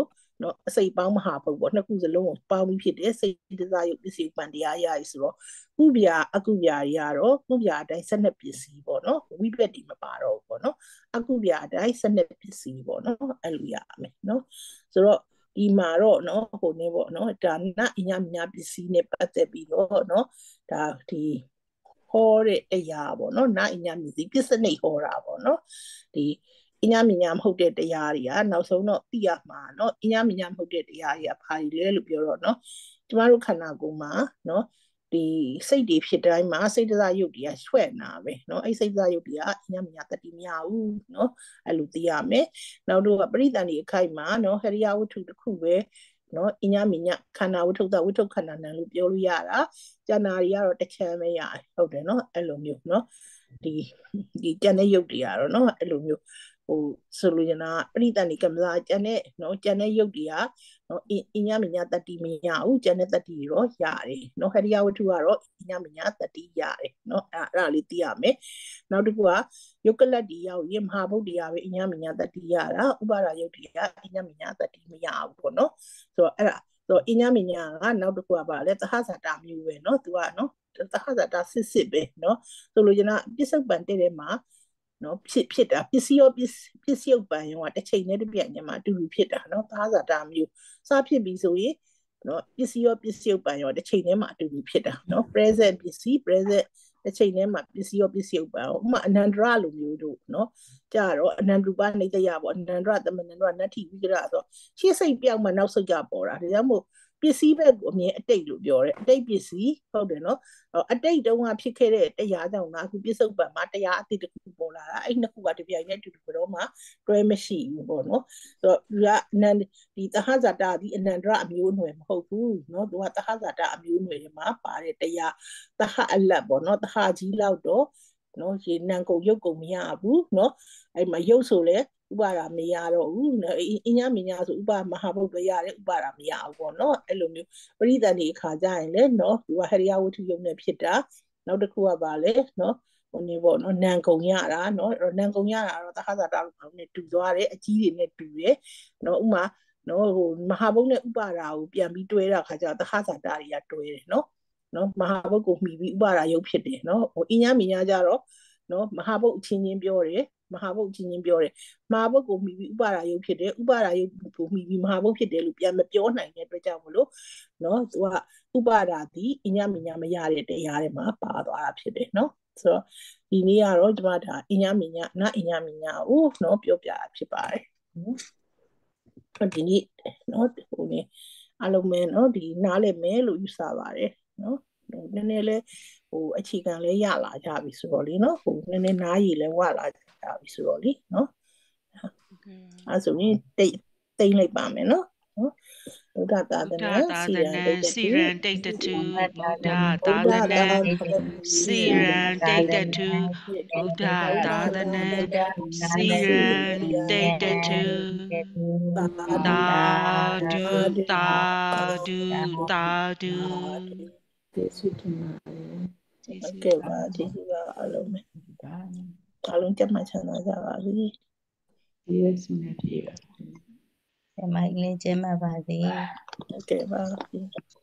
နော်အစိတ်ပေါင်းမဟာဘုတ်ပေါ့နှစ်ခုစလုံးကိုပေါင်းပြီးဖြစ်တယ်စိတ်တစားရုပ်ပစ္စည်းဥပ္ပန်တရားရည်ဆိုတော့ကုဗျာအကုဗျာတွေကတော့ကုဗျာအတိုင်းဆက်နှစ်ပစ္စည်းပေါ့နော်ဝိပက်တွေမပါတော့ဘူးပေါ့နော်အကုဗျာအတိုင်းဆက်နှစ်ပစ္စည်းပေါ့နော်အဲ့လိုရမယ်နော်ဆိုတော့ဒီမှာတော့နော်ဟိုနေပေါ့နော်ဒါနအညမညာပစ္စည်းနဲ့ပတ်သက်ပြီးတော့နော်ဒါဒီဟောတဲ့တရားပေါ့နော်နာအညမြစီပစ္စနိဟောတာပေါ့နော်ဒီအညမညာမဟုတ်တဲ့တရားတွေကနောက်ဆုံးတော့သိရမှာနော်အညမညာမဟုတ်တဲ့တရားတွေကဘာတွေလဲလို့ပြောတော့နော်ကျမတို့ခန္ဓာကိုယ်မှာနော်ဒီစိတ်တွေဖြစ်တိုင်းမှာစိတ်တစားရုပ်တွေကဆွဲ့နာပဲเนาะအဲ့စိတ်တစားရုပ်တွေကအညမညာတတိမရဘူးเนาะအဲ့လိုသိရမယ်နောက်တော့ပရိသန်ဒီအခိုက်မှာเนาะဟရိယဝတ္ထုတစ်ခုပဲเนาะအညမညာခန္ဓာဝတ္ထုတဝတ္ထုခန္ဓာနံလို့ပြောလို့ရတာကျန်တာတွေကတော့တစ်ချမ်းပဲရတယ်ဟုတ်တယ်เนาะအဲ့လိုမျိုးเนาะဒီဒီကျန်တဲ့ရုပ်တွေကတော့เนาะအဲ့လိုမျိုးဟိုဆိုလိုချင်တာပရိသန်ဒီကမ္မစာကျန်တဲ့เนาะကျန်တဲ့ရုပ်တွေကနော်အညမညာတတိမရဘူးကျန်တဲ့တတိရောရတယ်နော်ဟရိယဝတ္ထုကတော့အညမညာတတိရတယ်နော်အဲ့အဲ့ဒါလေးသိရမယ်နောက်တစ်ခုကယုတ်ကလတ်ဒီရောက်ရင်မဟာဗုဒ္ဓရာပဲအညမညာတတိရတာဥပါဒယုတ်တိကအညမညာတတိမရဘူးပေါ့နော်ဆိုတော့အဲ့ဒါဆိုတော့အညမညာကနောက်တစ်ခုကပါလဲသဟဇာတာမျိုးပဲနော်သူကနော်သဟဇာတာစစ်စစ်ပဲနော်ဆိုလိုချင်တာပစ္စုပန်တဲ့ထဲမှာနော်ဖြစ်ဖြစ်တာပစ္စည်းရောပစ္စည်းဥပ္ပန်ရောတစ်ချိန်နဲ့တစ်ပြိုင်တည်းမှာအတူတူဖြစ်တာနော်သဟဇာတာမျိုးစဖြစ်ပြီးဆိုရင်နော်ပစ္စည်းရောပစ္စည်းဥပ္ပန်ရောတစ်ချိန်ထဲမှာအတူတူဖြစ်တာနော် present ပစ္စည်း present တစ်ချိန်ထဲမှာပစ္စည်းရောပစ္စည်းဥပ္ပန်ဥပမာအနန္တရလိုမျိုးတို့နော်ကြတော့အနန္တရူပနေတယပေါ့အနန္တရသမဏန္တရနတ္ထိဝိကရဆိုရှေ့စိတ်ပြောက်မှနောက်စိတ်ကပေါ်တာဒါကြောင့်မို့ပစ္စည်းဘက်ကိုအမြင်အတိတ်လို့ပြောတယ်အတိတ်ပစ္စည်းဟုတ်တယ်နော်အတိတ်တုန်းကဖြစ်ခဲ့တဲ့တရားကြောင့်ငါအခုပစ္စုပန်မှာတရားအတိတ်တစ်ခုပေါ်လာတာအဲ့နှစ်ခုကတပြိုင်တည်းအတူတူတော့မှတွဲမရှိဘူးပေါ့နော်ဆိုတော့သူကအနန္တဒီသဟဇာတာဒီအနန္တရအမျိုးအနွယ်မဟုတ်ဘူးနော်သူကသဟဇာတာအမျိုးအနွယ်တွေမှာပါတဲ့တရားသဟအလတ်ပေါ့နော်သဟကြီးလောက်တော့နော်ရေနံကုန်ရုပ်ကုန်မရဘူးနော်အဲ့မှာရုပ်ဆိုလဲဥပါဒာမရတော့ဘူးအညမညာဆိုဥပါမဟာဘုတ်ပဲရတယ်ဥပါဒာမရဘူးပေါ့နော်အဲ့လိုမျိုးပရိသတ်ဒီအခါကြရင်လေနော်သူကဟရိယဝတ္ထုယုံနဲ့ဖြစ်တာနောက်တစ်ခုကပါလေနော်ဟိုနေပေါ့နော်နံကုံရတာနော်နံကုံရတာတော့သဟဇာတာနဲ့တူသွားတယ်အကြီးတွေနဲ့တူတယ်နော်ဥမာနော်ဟိုမဟာဘုတ်နဲ့ဥပါဒာကိုပြန်ပြီးတွဲတာခါကျတော့သဟဇာတာတွေကတွဲတယ်နော်နော်မဟာဘုတ်ကိုမှီပြီးဥပါဒာယုတ်ဖြစ်တယ်နော်ဟိုအညမညာကြတော့နော်မဟာဘုတ်အချင်းချင်းပြောတယ်မဟာဘုတ်ချင်းချင်းပြောတယ်မဟာဘုတ်ကိုမှီပြီးဥပါဒာယုတ်ဖြစ်တယ်ဥပါဒာယုတ်ကိုမှီပြီးမဟာဘုတ်ဖြစ်တယ်လို့ပြန်မပြောနိုင်တဲ့အတွက်ကြောင့်မလို့နော်သူကဥပါဒာဒီအညမညာမရတဲ့တရားတွေမှာပါသွားတာဖြစ်တယ်နော်ဆိုတော့ဒီနေ့ကတော့ကျွန်မဒါအညမညာနာအညမညာကိုနော်ပြောပြတာဖြစ်ပါတယ်ဒီနေ့နော်ဟိုနေအလုံးမဲနော်ဒီနားလည်မဲလို့ယူဆပါတယ်နော်နည်းနည်းလေးဟိုအခြေခံလေးရလာကြပြီဆိုတော့လေနော်ဟိုနည်းနည်းနားရည်လဲဝလာကြပြီဆိုတော့လေနော်အဲဆိုရင်တိတ်တိတ်လိုက်ပါမယ်နော်ဘုရားသာသနာစီရန်တိတ်တူဘုရားသာသနာစီရန်တိတ်တူဘုရားသာသနာစီရန်တိတ်တူသာဓုသာဓုသာဓုကျေးဇူးတင်ပါတယ်ကျေးဇူးကပါကျေးဇူးပါအလုံးပဲအလုံးကြမှာချမ်းသာကြပါစေကျေးဇူးနဲ့ပြေပါကျမလေးကျမပါစေဟုတ်ကဲ့ပါ